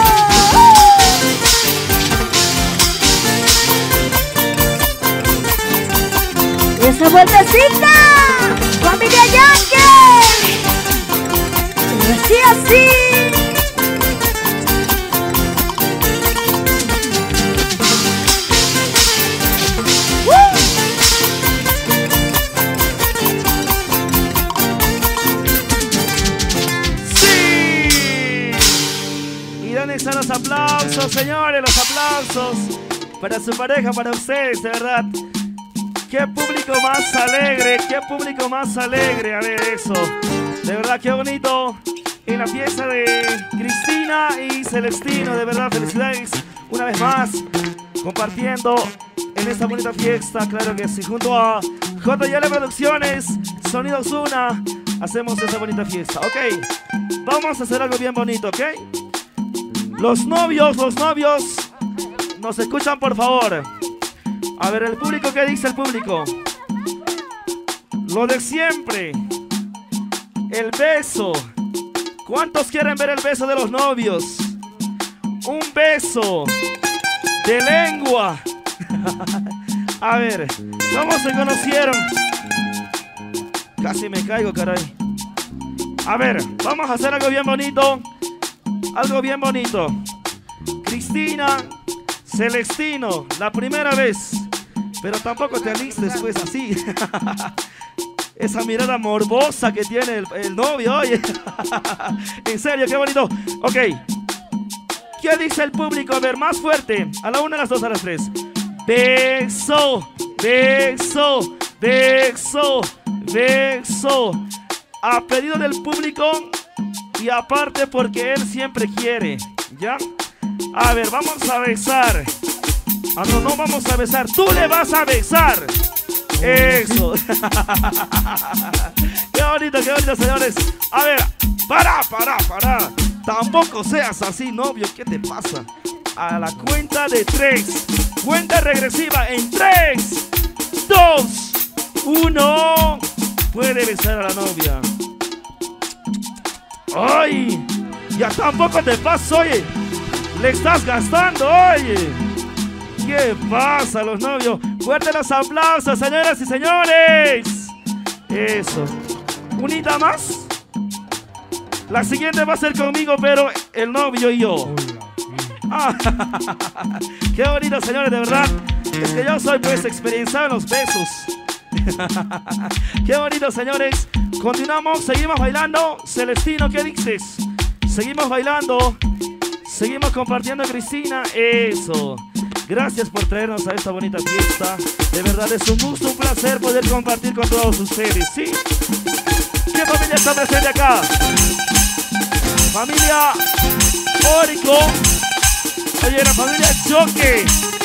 B: Esa vueltecita, familia Yankee. Así, así. ¡Uh!
A: ¡Sí! ¿Y dónde están los aplausos, señores? Los aplausos para su pareja, para ustedes, de verdad. Qué público más alegre, qué público más alegre. A ver eso. De verdad, qué bonito. En la fiesta de Cristina y Celestino. De verdad, felicidades una vez más. compartiendo en esta bonita fiesta, claro que sí, junto a J L Producciones, Sonido Ozuna, hacemos esta bonita fiesta, ok. Vamos a hacer algo bien bonito, ok. Los novios, los novios, nos escuchan por favor. A ver, el público, ¿qué dice el público? Lo de siempre. El beso. ¿Cuántos quieren ver el beso de los novios? Un beso de lengua. A ver, ¿cómo se conocieron? Casi me caigo, caray. A ver, vamos a hacer algo bien bonito. Algo bien bonito. Cristina, Celestino, la primera vez. Pero tampoco te alistes pues así. Esa mirada morbosa que tiene el, el novio, oye. En serio, qué bonito. Ok. ¿Qué dice el público? A ver, más fuerte. A la una, a las dos, a las tres. Beso, beso, beso, beso. A pedido del público y aparte porque él siempre quiere. ¿Ya? A ver, vamos a besar. Ah, no, no vamos a besar. Tú le vas a besar. Eso. Qué bonito, qué bonito, señores. A ver, para, para, para. Tampoco seas así, novio. ¿Qué te pasa? A la cuenta de tres. Cuenta regresiva en tres, dos, uno. Puede besar a la novia. ¡Ay! Ya tampoco te pasa, oye. Le estás gastando, oye. ¿Qué pasa, los novios? Fuerte los aplausos, señoras y señores. Eso. ¿Unita más? La siguiente va a ser conmigo, pero el novio y yo. Ah, qué bonito, señores, de verdad. Es que yo soy pues experienciado en los besos. Qué bonito, señores. Continuamos, seguimos bailando. Celestino, ¿qué dices? Seguimos bailando. Seguimos compartiendo, Cristina. Eso. Gracias por traernos a esta bonita fiesta. De verdad es un gusto, un placer poder compartir con todos ustedes, ¿sí? ¿Qué familia está presente acá? Familia Órico. Oye, la familia Choque.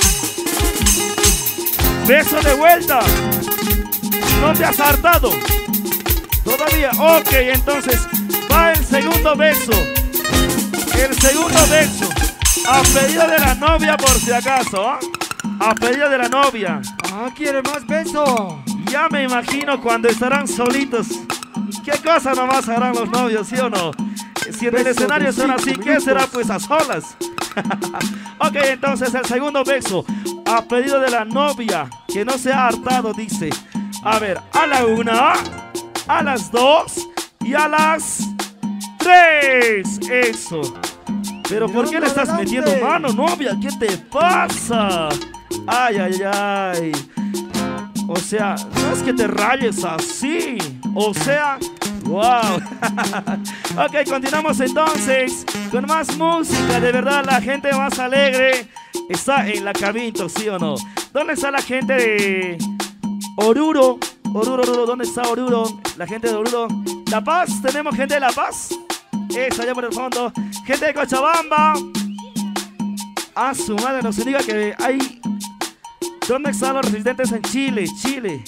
A: Beso de vuelta. ¿No te has hartado? Todavía. Ok, entonces va el segundo beso. El segundo beso. A pedido de la novia, por si acaso, ¿eh? A pedido de la novia.
C: Ah, quiere más beso.
A: Ya me imagino cuando estarán solitos. ¿Qué cosa nomás harán los novios, sí o no? Si en el escenario son así, ¿qué será pues a solas? Ok, entonces el segundo beso. A pedido de la novia, que no se ha hartado, dice. A ver, a la una, a las dos y a las tres. Eso. Pero ¿por qué le estás metiendo mano, novia? ¿Qué te pasa? Ay, ay, ay. O sea, no es que te rayes así. O sea, wow. Ok, continuamos entonces con más música. De verdad, la gente más alegre está en la cabina, ¿sí o no? ¿Dónde está la gente de Oruro? Oruro, Oruro, ¿dónde está Oruro? La gente de Oruro. La Paz, ¿tenemos gente de La Paz? Eso, allá por el fondo. Gente de Cochabamba. A su madre, no se diga que hay. ¿Dónde están los residentes en Chile? Chile.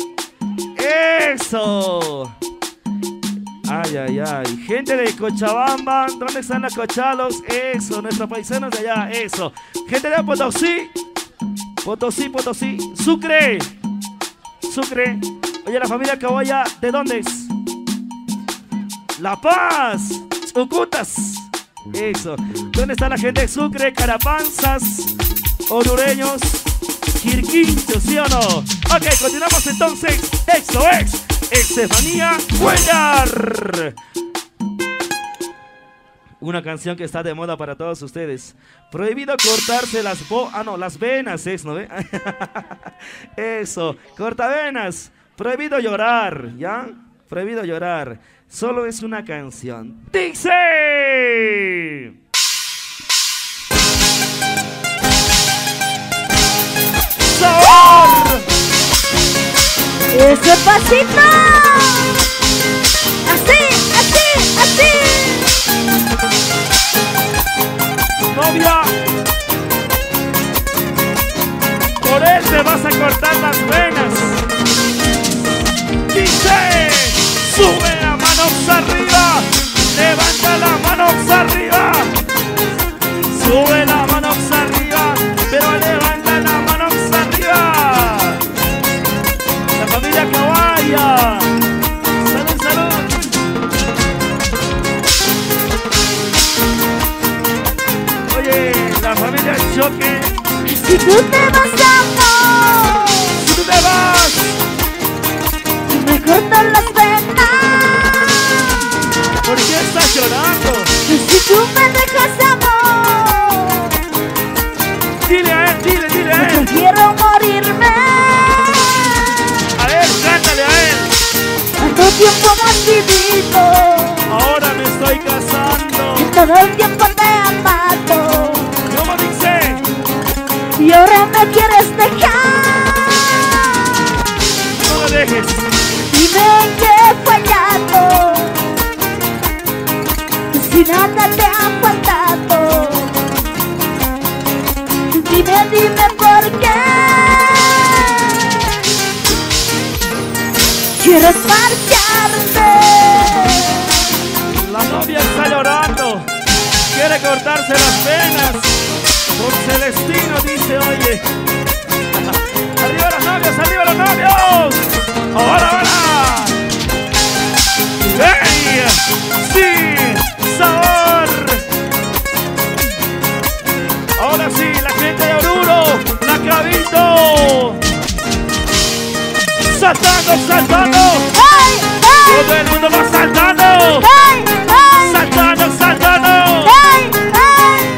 A: Eso. Ay, ay, ay. Gente de Cochabamba. ¿Dónde están los cochalos? Eso, nuestros paisanos de allá. Eso. Gente de Potosí. Potosí, Potosí. Sucre. Sucre. Oye, la familia Caboya, ¿de dónde es? La Paz. Ucutas. Eso. ¿Dónde está la gente de Sucre? Carapanzas, orureños, Quirquinchos, ¿sí o no? Ok, continuamos entonces. Esto es Estefanía Cuellar. Una canción que está de moda para todos ustedes. Prohibido cortarse las bo... Ah, no, las venas es, ¿no ve? Eso, cortavenas. Prohibido llorar, ¿ya? Prohibido llorar. Solo es una canción. ¡Dice! ¡Sabor!
B: ¡Ese pasito! ¡Así, así, así!
A: ¡Novia!
B: todo el tiempo te he amado.
A: ¿Cómo dice?
B: Y ahora me quieres dejar.
A: No me dejes.
B: Dime que he fallado, si nada te ha faltado. Dime, dime por qué quieres marcharte.
A: La novia está llorando. Quiere cortarse las venas. Por Celestino dice, oye. ¡Arriba los novios! ¡Arriba los novios! ¡Ahora, ahora! ¡Hey! ¡Sí! ¡Sabor! Ahora sí, la gente de Oruro, la Cabito. ¡Saltando, saltando!
B: ¡Ay, ay!
A: ¡Todo el mundo va saltando!
B: ¡Ay, ay!
A: ¡Saltando, saltando!
B: ¡Ay, ay!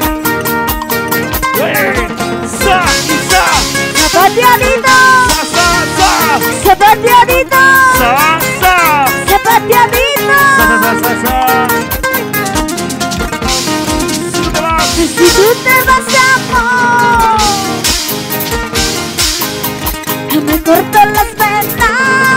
A: ¡Hey! ¡Sa y sa!
B: ¡Zapateadito!
A: ¡Sa, sa, sa!
B: ¡Zapateadito!
A: ¡Sa, sa!
B: ¡Zapateadito!
A: ¡Sa, sa, sa, sa! ¡Si tú te vas!
B: Si tú te vas, amor, me corto las venas.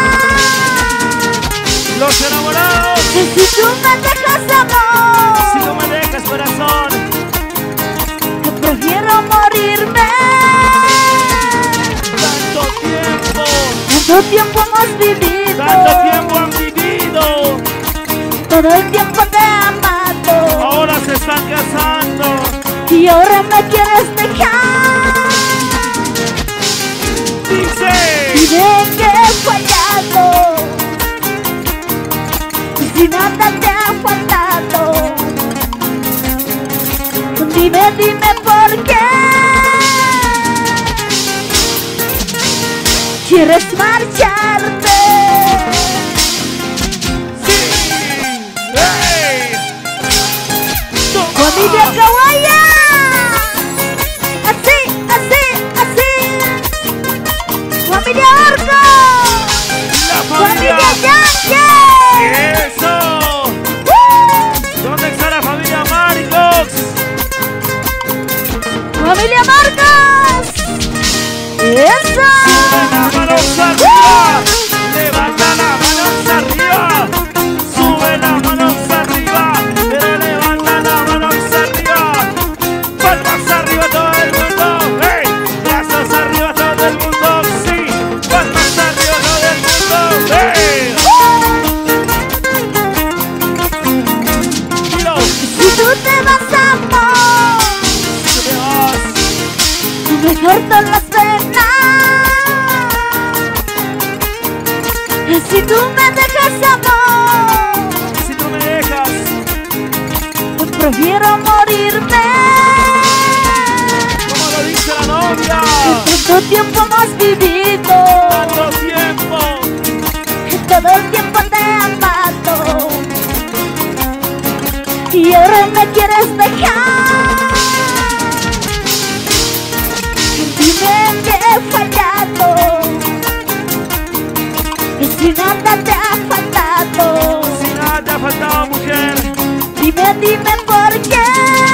A: ¡Los enamorados!
B: Si tú me dejas, amor,
A: ¡Si no me dejas, corazón!
B: que prefiero morirme.
A: ¡Tanto tiempo!
B: Tanto tiempo hemos vivido,
A: ¡Tanto tiempo han vivido!
B: todo el tiempo te he amado.
A: ¡Ahora se están casando!
B: Y ahora me quieres dejar.
A: ¡Dice!
B: Dime que he fallado, si nada te ha faltado. Dime, dime por qué quieres marcharte.
A: ¡Sí! ¡Hey!
B: Familia Kawaya, así, así, así. Familia Orco,
A: ¡La
B: familia
A: familia!
B: Yankee.
A: ¡Eso!
B: ¡Uh!
A: ¿Dónde está la familia Marcos?
B: ¡Familia Marcos! ¡Eso!
A: ¡Sube las manos arriba! ¡Levanta las manos arriba! ¡Sube las manos arriba! ¡Pero levanta las manos arriba! ¡Palmas arriba todo el mundo! ¡Hey! ¡Brazos arriba todo el mundo! ¡Sí! ¡Palmas arriba todo el mundo! ¡Hey! ¡Kilo!
B: Si tú te vas, amor,
A: ¡Si tú te vas!
B: me corto las venas. Si tú me dejas, amor,
A: ¡Si tú me dejas!
B: prefiero morirme.
A: ¡Como lo dice la novia!
B: Tanto tiempo hemos vivido,
A: ¡Tanto tiempo!
B: todo el tiempo te he amado. Y ahora me quieres dejar. Dime que he fallado, si nada te ha faltado.
A: Si nada te ha faltado, mujer.
B: Dime, dime por qué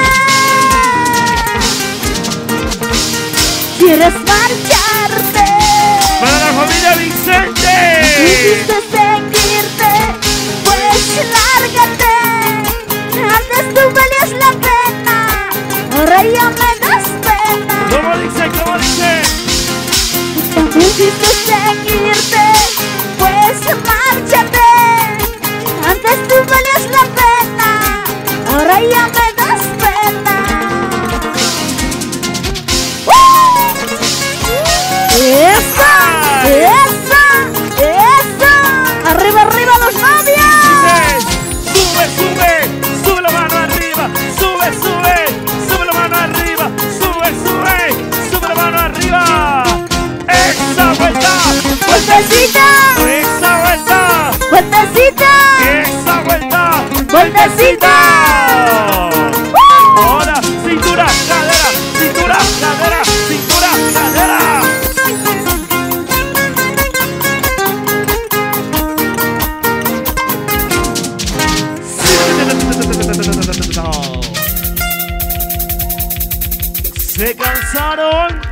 B: quieres marcharte.
A: Para la familia Vicente.
B: Quisiste seguirte, pues lárgate. Antes tú valías la pena, ahora ya me das pena.
A: ¿Cómo dice? ¿Cómo dice?
B: Quisiste seguirte, pues márchate. Antes tú valías la pena, ahora ya me das pena. ¡Uh! ¡Esa! ¡Esa! ¡Esa! ¡Arriba, arriba los novios!
A: Sube, sube, sube la mano arriba. Sube, sube, sube la mano arriba. Sube, sube, sube la mano arriba. Esa vuelta,
B: ¡Vueltecita!
A: esa vuelta,
B: ¡Vueltecita!
A: esa vuelta,
B: ¡Vueltecita!
A: Ahora, cintura, cadera, cintura, cadera, cintura, cadera. Sí. cansaron?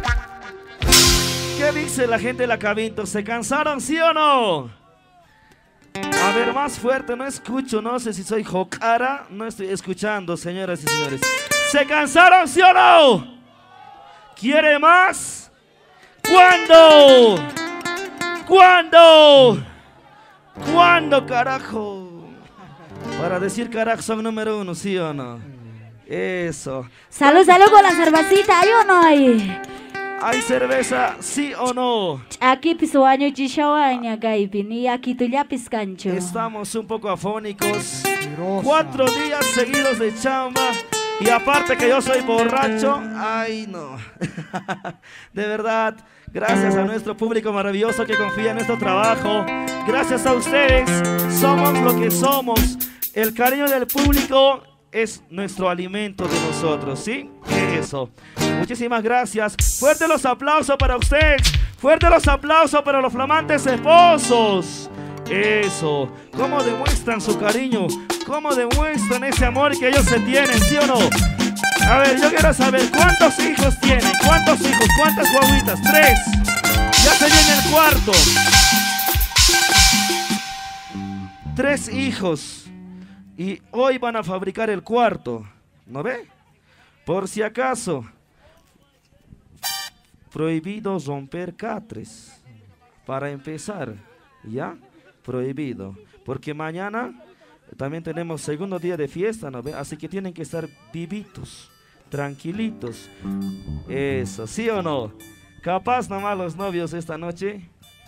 A: ¿Qué dice la gente de la Cabinto? ¿Se cansaron, sí o no? A ver, más fuerte, no escucho, no sé si soy jocara, no estoy escuchando, señoras y señores. ¿Se cansaron, sí o no? ¿Quiere más? ¿Cuándo? ¿Cuándo? ¿Cuándo, carajo? Para decir carajo son número uno, ¿sí o no? Eso.
B: Salud, salud con la cervecita, ¿hay o no hay?
A: ¿Hay cerveza, sí o no?
B: Aquí pisuaño chishawaña gaipin y aquí tu yapis cancho.
A: Estamos un poco afónicos.
C: Mentirosa.
A: Cuatro días seguidos de chamba. Y aparte que yo soy borracho. Ay, no. De verdad, gracias a nuestro público maravilloso que confía en nuestro trabajo. Gracias a ustedes, somos lo que somos. El cariño del público es nuestro alimento de nosotros, ¿sí? Eso. Muchísimas gracias. Fuerte los aplausos para ustedes. Fuerte los aplausos para los flamantes esposos. Eso. ¿Cómo demuestran su cariño? ¿Cómo demuestran ese amor que ellos se tienen, sí o no? A ver, yo quiero saber cuántos hijos tienen. ¿Cuántos hijos? ¿Cuántas guaguitas? Tres. Ya se viene el cuarto. Tres hijos. Y hoy van a fabricar el cuarto. ¿No ve? Por si acaso. Prohibido romper catres. Para empezar. ¿Ya? Prohibido. Porque mañana también tenemos segundo día de fiesta, ¿no ve? Así que tienen que estar vivitos. Tranquilitos. Eso, ¿sí o no? Capaz nomás los novios esta noche.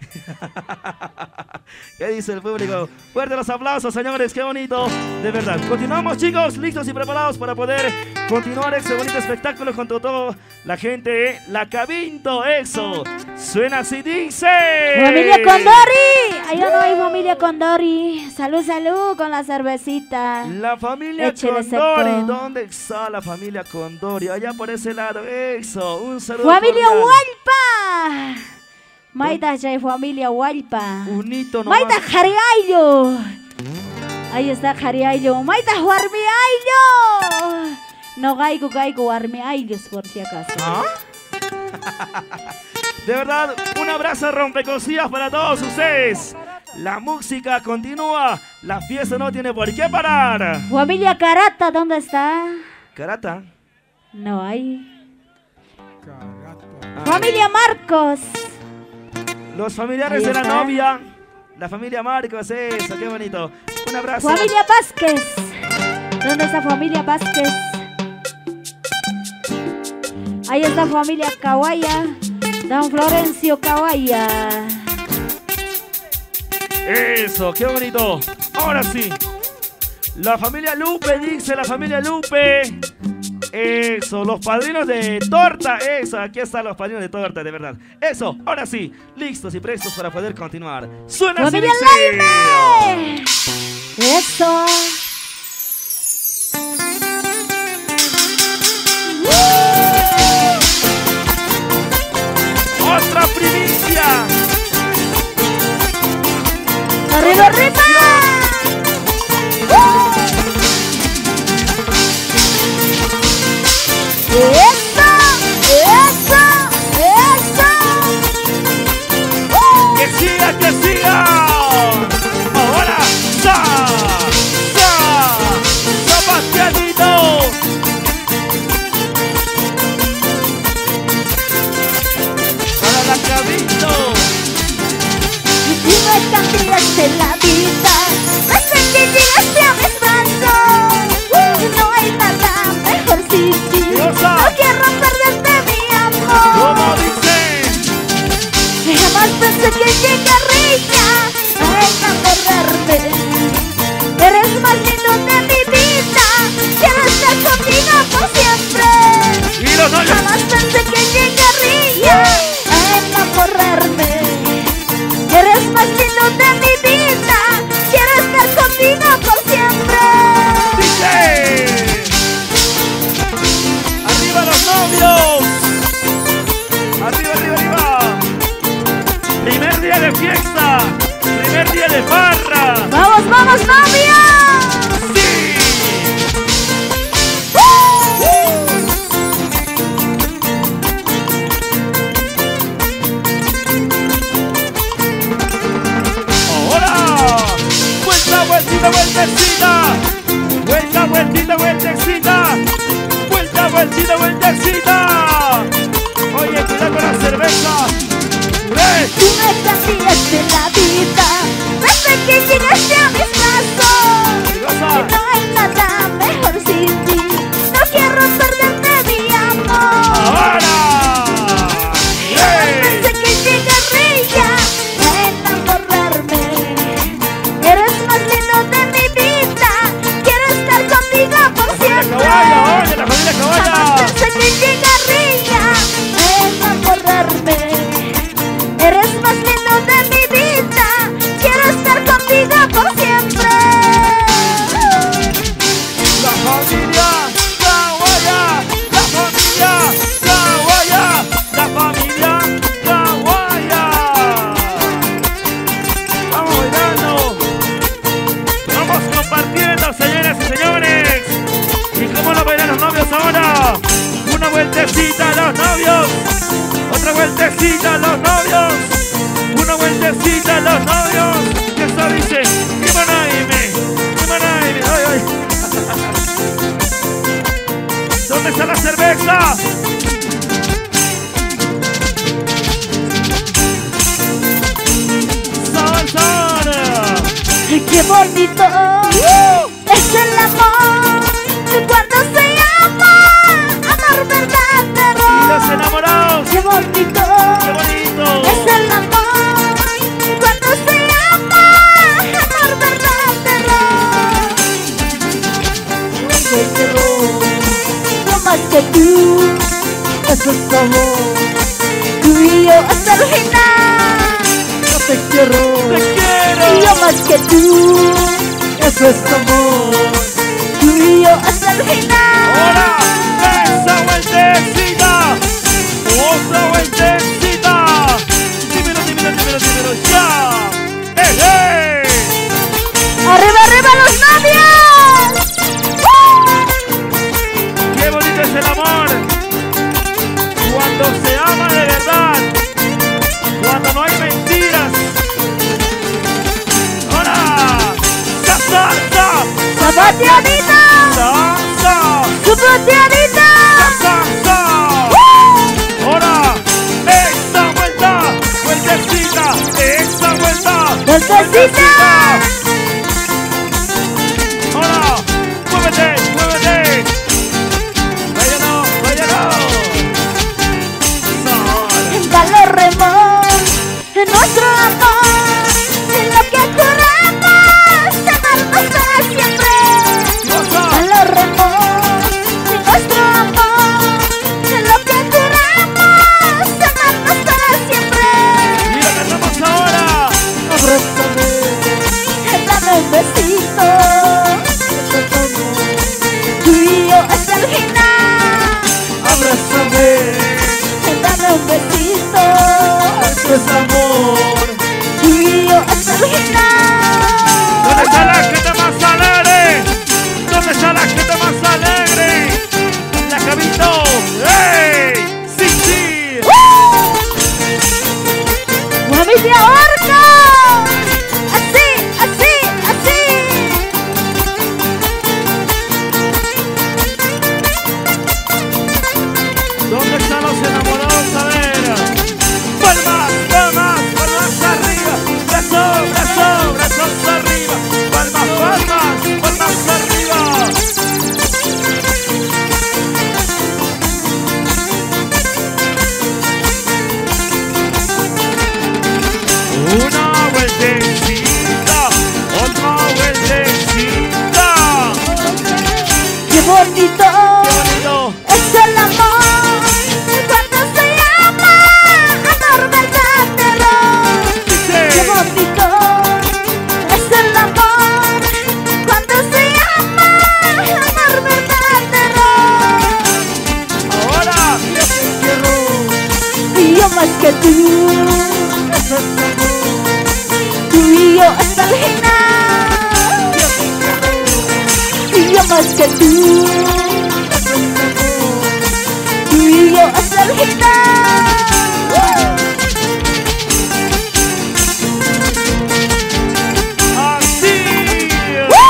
A: ¿Qué dice el público? Fuerte los aplausos, señores, qué bonito. De verdad, continuamos, chicos, listos y preparados para poder continuar este bonito espectáculo con toda la gente de la Cabinto. Eso, suena así, dice
B: ¡Familia Condori! Ahí no hay familia Condori. Salud, salud con la cervecita.
A: La familia
B: Échele
A: Condori,
B: seco.
A: ¿dónde está la familia Condori? Allá por ese lado, eso, un saludo
B: ¡Familia
A: cordial.
B: Hualpa! Maita Jai familia Hualpa.
A: Un hito nomás.
B: Maita Jariayo. Ahí está Jariayo. Maita Huarmiayo. No gaigo gaigo Huarmiayos por si acaso.
A: ¿Ah? De verdad, un abrazo rompecosillas para todos ustedes. La música continúa. La fiesta no tiene por qué parar.
B: Familia Carata, ¿dónde está?
A: Carata.
B: No hay.
C: Cagato.
A: Ah,
B: Familia Marcos.
A: los familiares
B: Ahí
A: de la
B: está.
A: novia. La familia Marcos, eso, qué bonito. Un abrazo.
B: Familia Vázquez. ¿Dónde está familia Vázquez? Ahí está familia Kawaya. Don Florencio Kawaya.
A: Eso, qué bonito. Ahora sí. La familia Lupe, dice la familia Lupe. Eso, los padrinos de torta. Eso, aquí están los padrinos de torta, de verdad. Eso, ahora sí, listos y prestos para poder continuar. Suena así,
B: ¡Familia
A: dice.
B: Laime! Eso.
A: ¡Otra primicia!
B: ¡Arriba, arriba! ¡Eso! ¡Eso! ¡Eso!
A: ¡Que siga, que siga! ¡Ahora! ¡Sa! ¡Sa! ¡Sebastianito! ¡Para la Cabinto!
B: Y si no cambiaste la vida, hasta que llegaste a mis manos, no hay nada mejor sin ti.
A: Diosa.
B: No quiero perderte mi amor.
A: ¿Cómo dice?
B: Jamás pensé que llegaría a enamorarme. Eres más lindo de mi vida. Quiero estar contigo por siempre.
A: Y los novios.
B: Jamás pensé que llegaría a enamorarme. Eres más lindo de mi vida. Quiero estar contigo por siempre.
A: ¡Dice! ¡Arriba los novios! ¡Arriba, arriba, arriba! Primer día de fiesta. Primer día de farra.
B: ¡Vamos, vamos, novia!
A: ¡Sí! vueltecita, vueltecita. Vuelta, vueltita, vueltecita. Vuelta, vueltita, vueltecita. Oye, cuidado con la cerveza. ¡Eh!
B: Tú me cambiaste la vida desde que llegaste a mis brazos.
A: ¿Qué
B: Y
A: cosa?
B: no hay nada mejor sin ti. No quiero perderte mi amor.
A: ¡Ahora! ¡Eh!
B: Desde que llegaría a enamorarme. Eres más lindo de mi vida. Quiero estar contigo por
A: ¡La
B: siempre.
A: caballa! ¡Oye, la familia caballa!
B: Jamás pensé que llegaría a enamorarme. Eres más lindo de mi vida. Quiero estar contigo por siempre.
A: La familia Kawaya, la familia Kawaya, la familia Kawaya. Vamos bailando, vamos compartiendo, señoras y señores. ¿Y cómo lo bailan los novios ahora? Una vueltecita a los novios, otra vueltecita a los novios, una vueltecita a los novios. Que eso dice, ¡qué manaime! ¡Qué manaime! ¡Ay, ay! ¿Dónde está la cerveza? ¡Salsa!
B: ¡Qué bonito! Es el amor cuando se ama, amor verdadero.
A: Y los enamorados,
B: ¡Qué bonito!
A: ¡qué bonito!
B: Es el amor cuando se ama, amor verdadero. Te quiero, no más que tú, eso es amor. Tú y yo hasta el final. Yo te quiero,
A: ¡Te quiero!
B: y yo más que tú, eso es amor. Tú y yo hasta el final.
A: ¡Ahora! ¡Esa vueltecita! ¡Otra vueltecita! ¡Dímelo, dímelo, dímelo, dímelo! ¡Ya! ¡Eh, eh!
B: ¡Arriba, arriba los novios!
A: ¡Qué bonito es el amor! Cuando se ama de verdad, cuando no hay mentiras. ¡Ahora! ¡Sa, sa, sa!
B: ¡Zapateadita!
A: ¡Sa, sa!
B: ¡Zapateadita!
A: ¡Sa, sa! ¡Ahora! ¡Esa vuelta! ¡Vueltecita! ¡Esa vuelta!
B: ¡Vueltecita!
A: ¡Ahora! ¡Muévete! ¡Muévete! ¡Váyalo! ¡Váyalo! ¡Sol!
B: Valoremos en nuestro amor, en lo que juramos, amarnos para siempre.
A: ¡Goza!
B: Valoremos en nuestro amor, en lo que juramos, amarnos para siempre.
A: ¡Y lo cantamos ahora!
B: Abrázame, dame un besito. Tú y yo hasta el final.
A: ¡Abrázame!
B: Dame un besito.
A: ¡Eso es amor!
B: Tú y yo hasta el final.
A: ¿Dónde está la gente más alegre? ¿Dónde está la gente más alegre? ¡La Javito! ¡Ey! ¡Sí, sí!
B: ¡Mami te ahorca! Así, así, así.
A: ¿Dónde están los enamorados? A ver. ¡Palmas, palmas, palmas arriba! ¡Brazo, brazo, brazos arriba! ¡Palmas, palmas, palmas arriba! Una vueltecita, otra vueltecita.
B: ¡Qué bonito!
A: ¡Qué bonito!
B: Es el amor cuando se ama, amor verdadero. ¡Qué
A: Dice,
B: bonito! Es el amor cuando se ama, amor verdadero.
A: ahora, yo te quiero.
B: Y yo más que tú,
A: Eso es amor.
B: tú y yo hasta el final.
A: Yo te quiero.
B: Y yo más que tú, tú y yo hasta el final.
A: Así.
B: ¡Woo!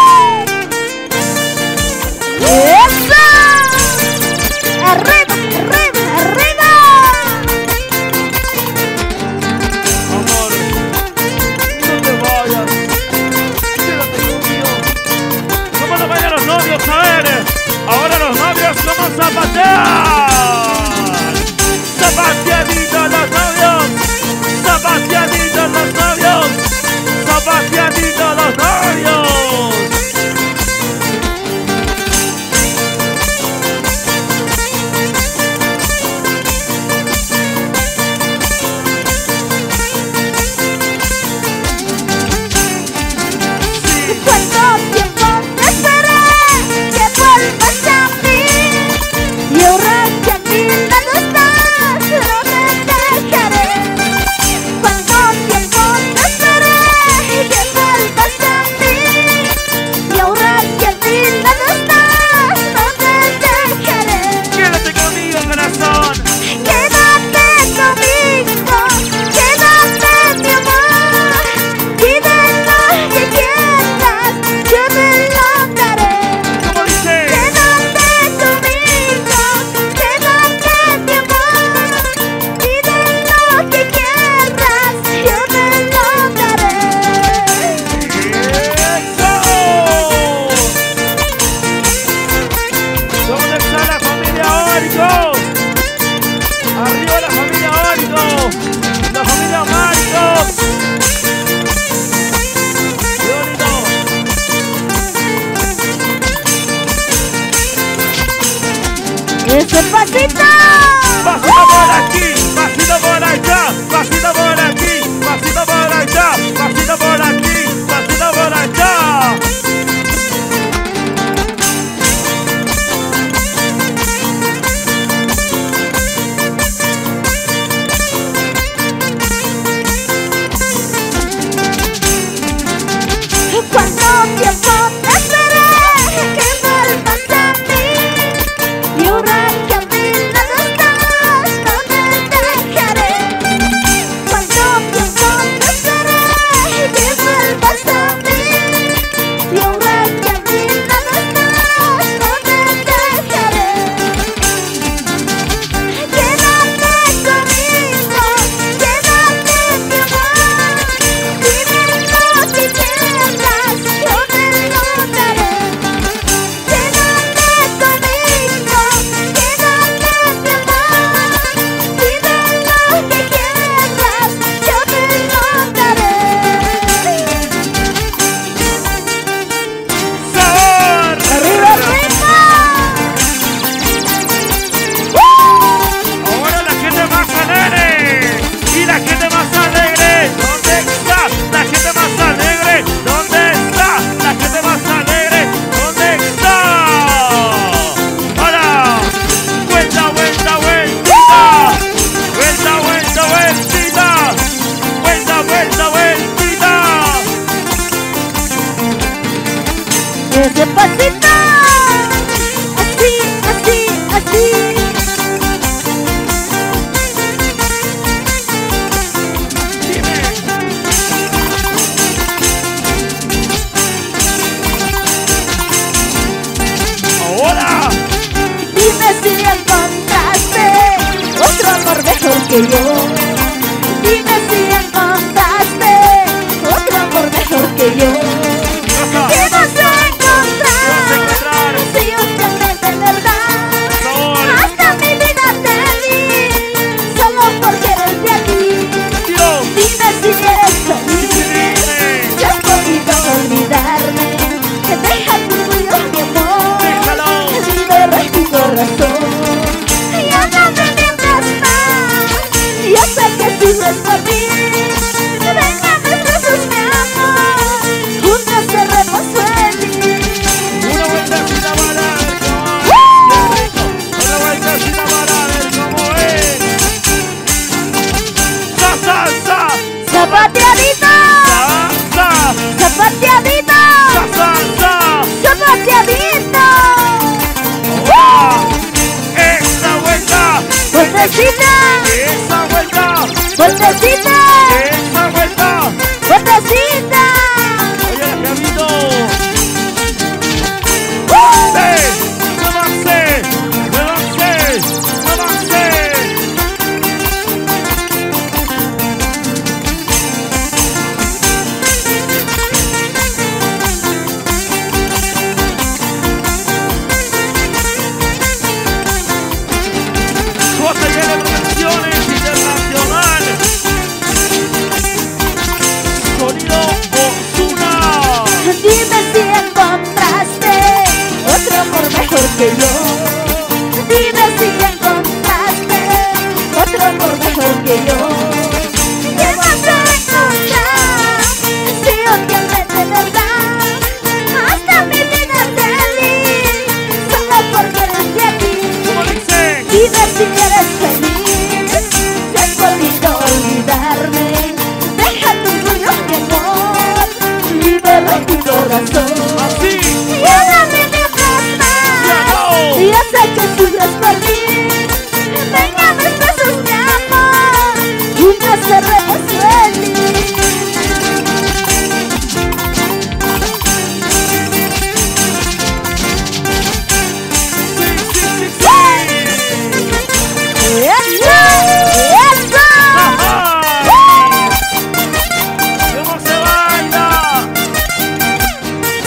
B: Despacito.
A: Pasito por aquí, pasito por allá, pasito por aquí, pasito por allá, pasito por aquí, pasito por allá.
B: Cuánto tiempo te esperé que vuelvas a mí, y ahora que a mi lado estás, no te dejaré. Cuánto tiempo te esperé que vuelvas a mí, y ahora que a mi lado estás, no te dejaré. Quédate conmigo, quédate mi amor, dímelo si quieres. Yo te lo daré. Quédate conmigo, quédate mi amor, dime lo que quieras, yo te lo daré.
A: ¡Sabor!
B: ¡Arriba, arriba!
A: Ahora la gente más alegre y la gente más alegre. ¿Dónde está la gente más alegre? ¿Dónde está la gente más alegre? ¿Dónde está? Ahora, vuelta, vuelta, vueltita, vuelta, vuelta, vueltita, vuelta, vuelta, vueltita.
B: Despacito, así, así, así.
A: Dime. Ahora.
B: Dime si encontraste otro amor mejor que yo. Dime si encontraste otro amor mejor que yo. ¿Qué vas a encontrar?
A: ¿Qué vas a encontrar?
B: Si yo te amé de verdad,
A: Sabor.
B: hasta mi vida te di, solo porque eres de aquí.
A: Dios.
B: Dime si eres feliz,
A: Dime.
B: si has podido olvidarme. Deja tu orgullo, mi amor,
A: Déjalo.
B: libera tu corazón. Ya no me mientas más, yo sé que sufres por mí. Venga mis brazos, mi amor, juntos seremos felices.
A: Una vueltecita para ver cómo es. Qué rico. Una vueltecita para ver cómo es. Sa, sa, sa.
B: Zapateadito,
A: Sa, sa.
B: zapateadito,
A: Sa, sa, sa.
B: zapateadito.
A: Ahora. Esa vuelta.
B: Vueltecita,
A: Esa vuelta.
B: vueltecita,
A: Esa vuelta.
B: vueltecita.
A: Oye, Javito. Sí. Muévanse. Muévanse. Muévanse. J L Producciones Internacional. Sonido Ozuna.
B: Dime si encontraste otro amor mejor que yo. Dime si encontraste otro amor mejor que yo. ¿Qué vas a encontrar si yo te amé de verdad? Hasta mi vida te di, solo porque eres de aquí.
A: ¿Cómo dicen?
B: Dime si eres feliz, si has podido olvidarme. Deja tu orgullo, mi amor, libera tu corazón.
A: Así.
B: Ya no me mientas más,
A: Ya no.
B: yo sé que sufres por mí. Venga mis besos, mi amor, juntos seremos felices.
A: Sí, sí, sí, sí.
B: ¡Eso! ¡Eso!
A: Ajá. ¿Cómo se baila?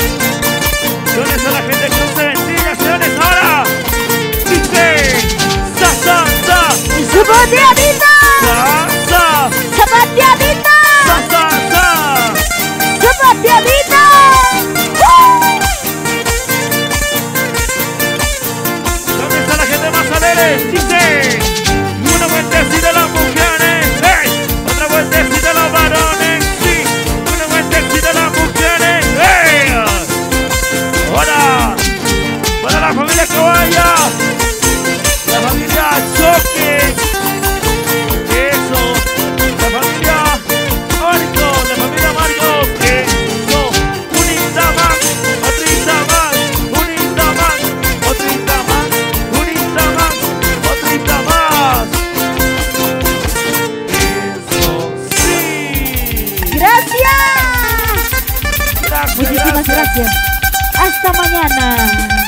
A: Muchas
B: Muchísimas
A: gracias.
B: gracias. Hasta mañana.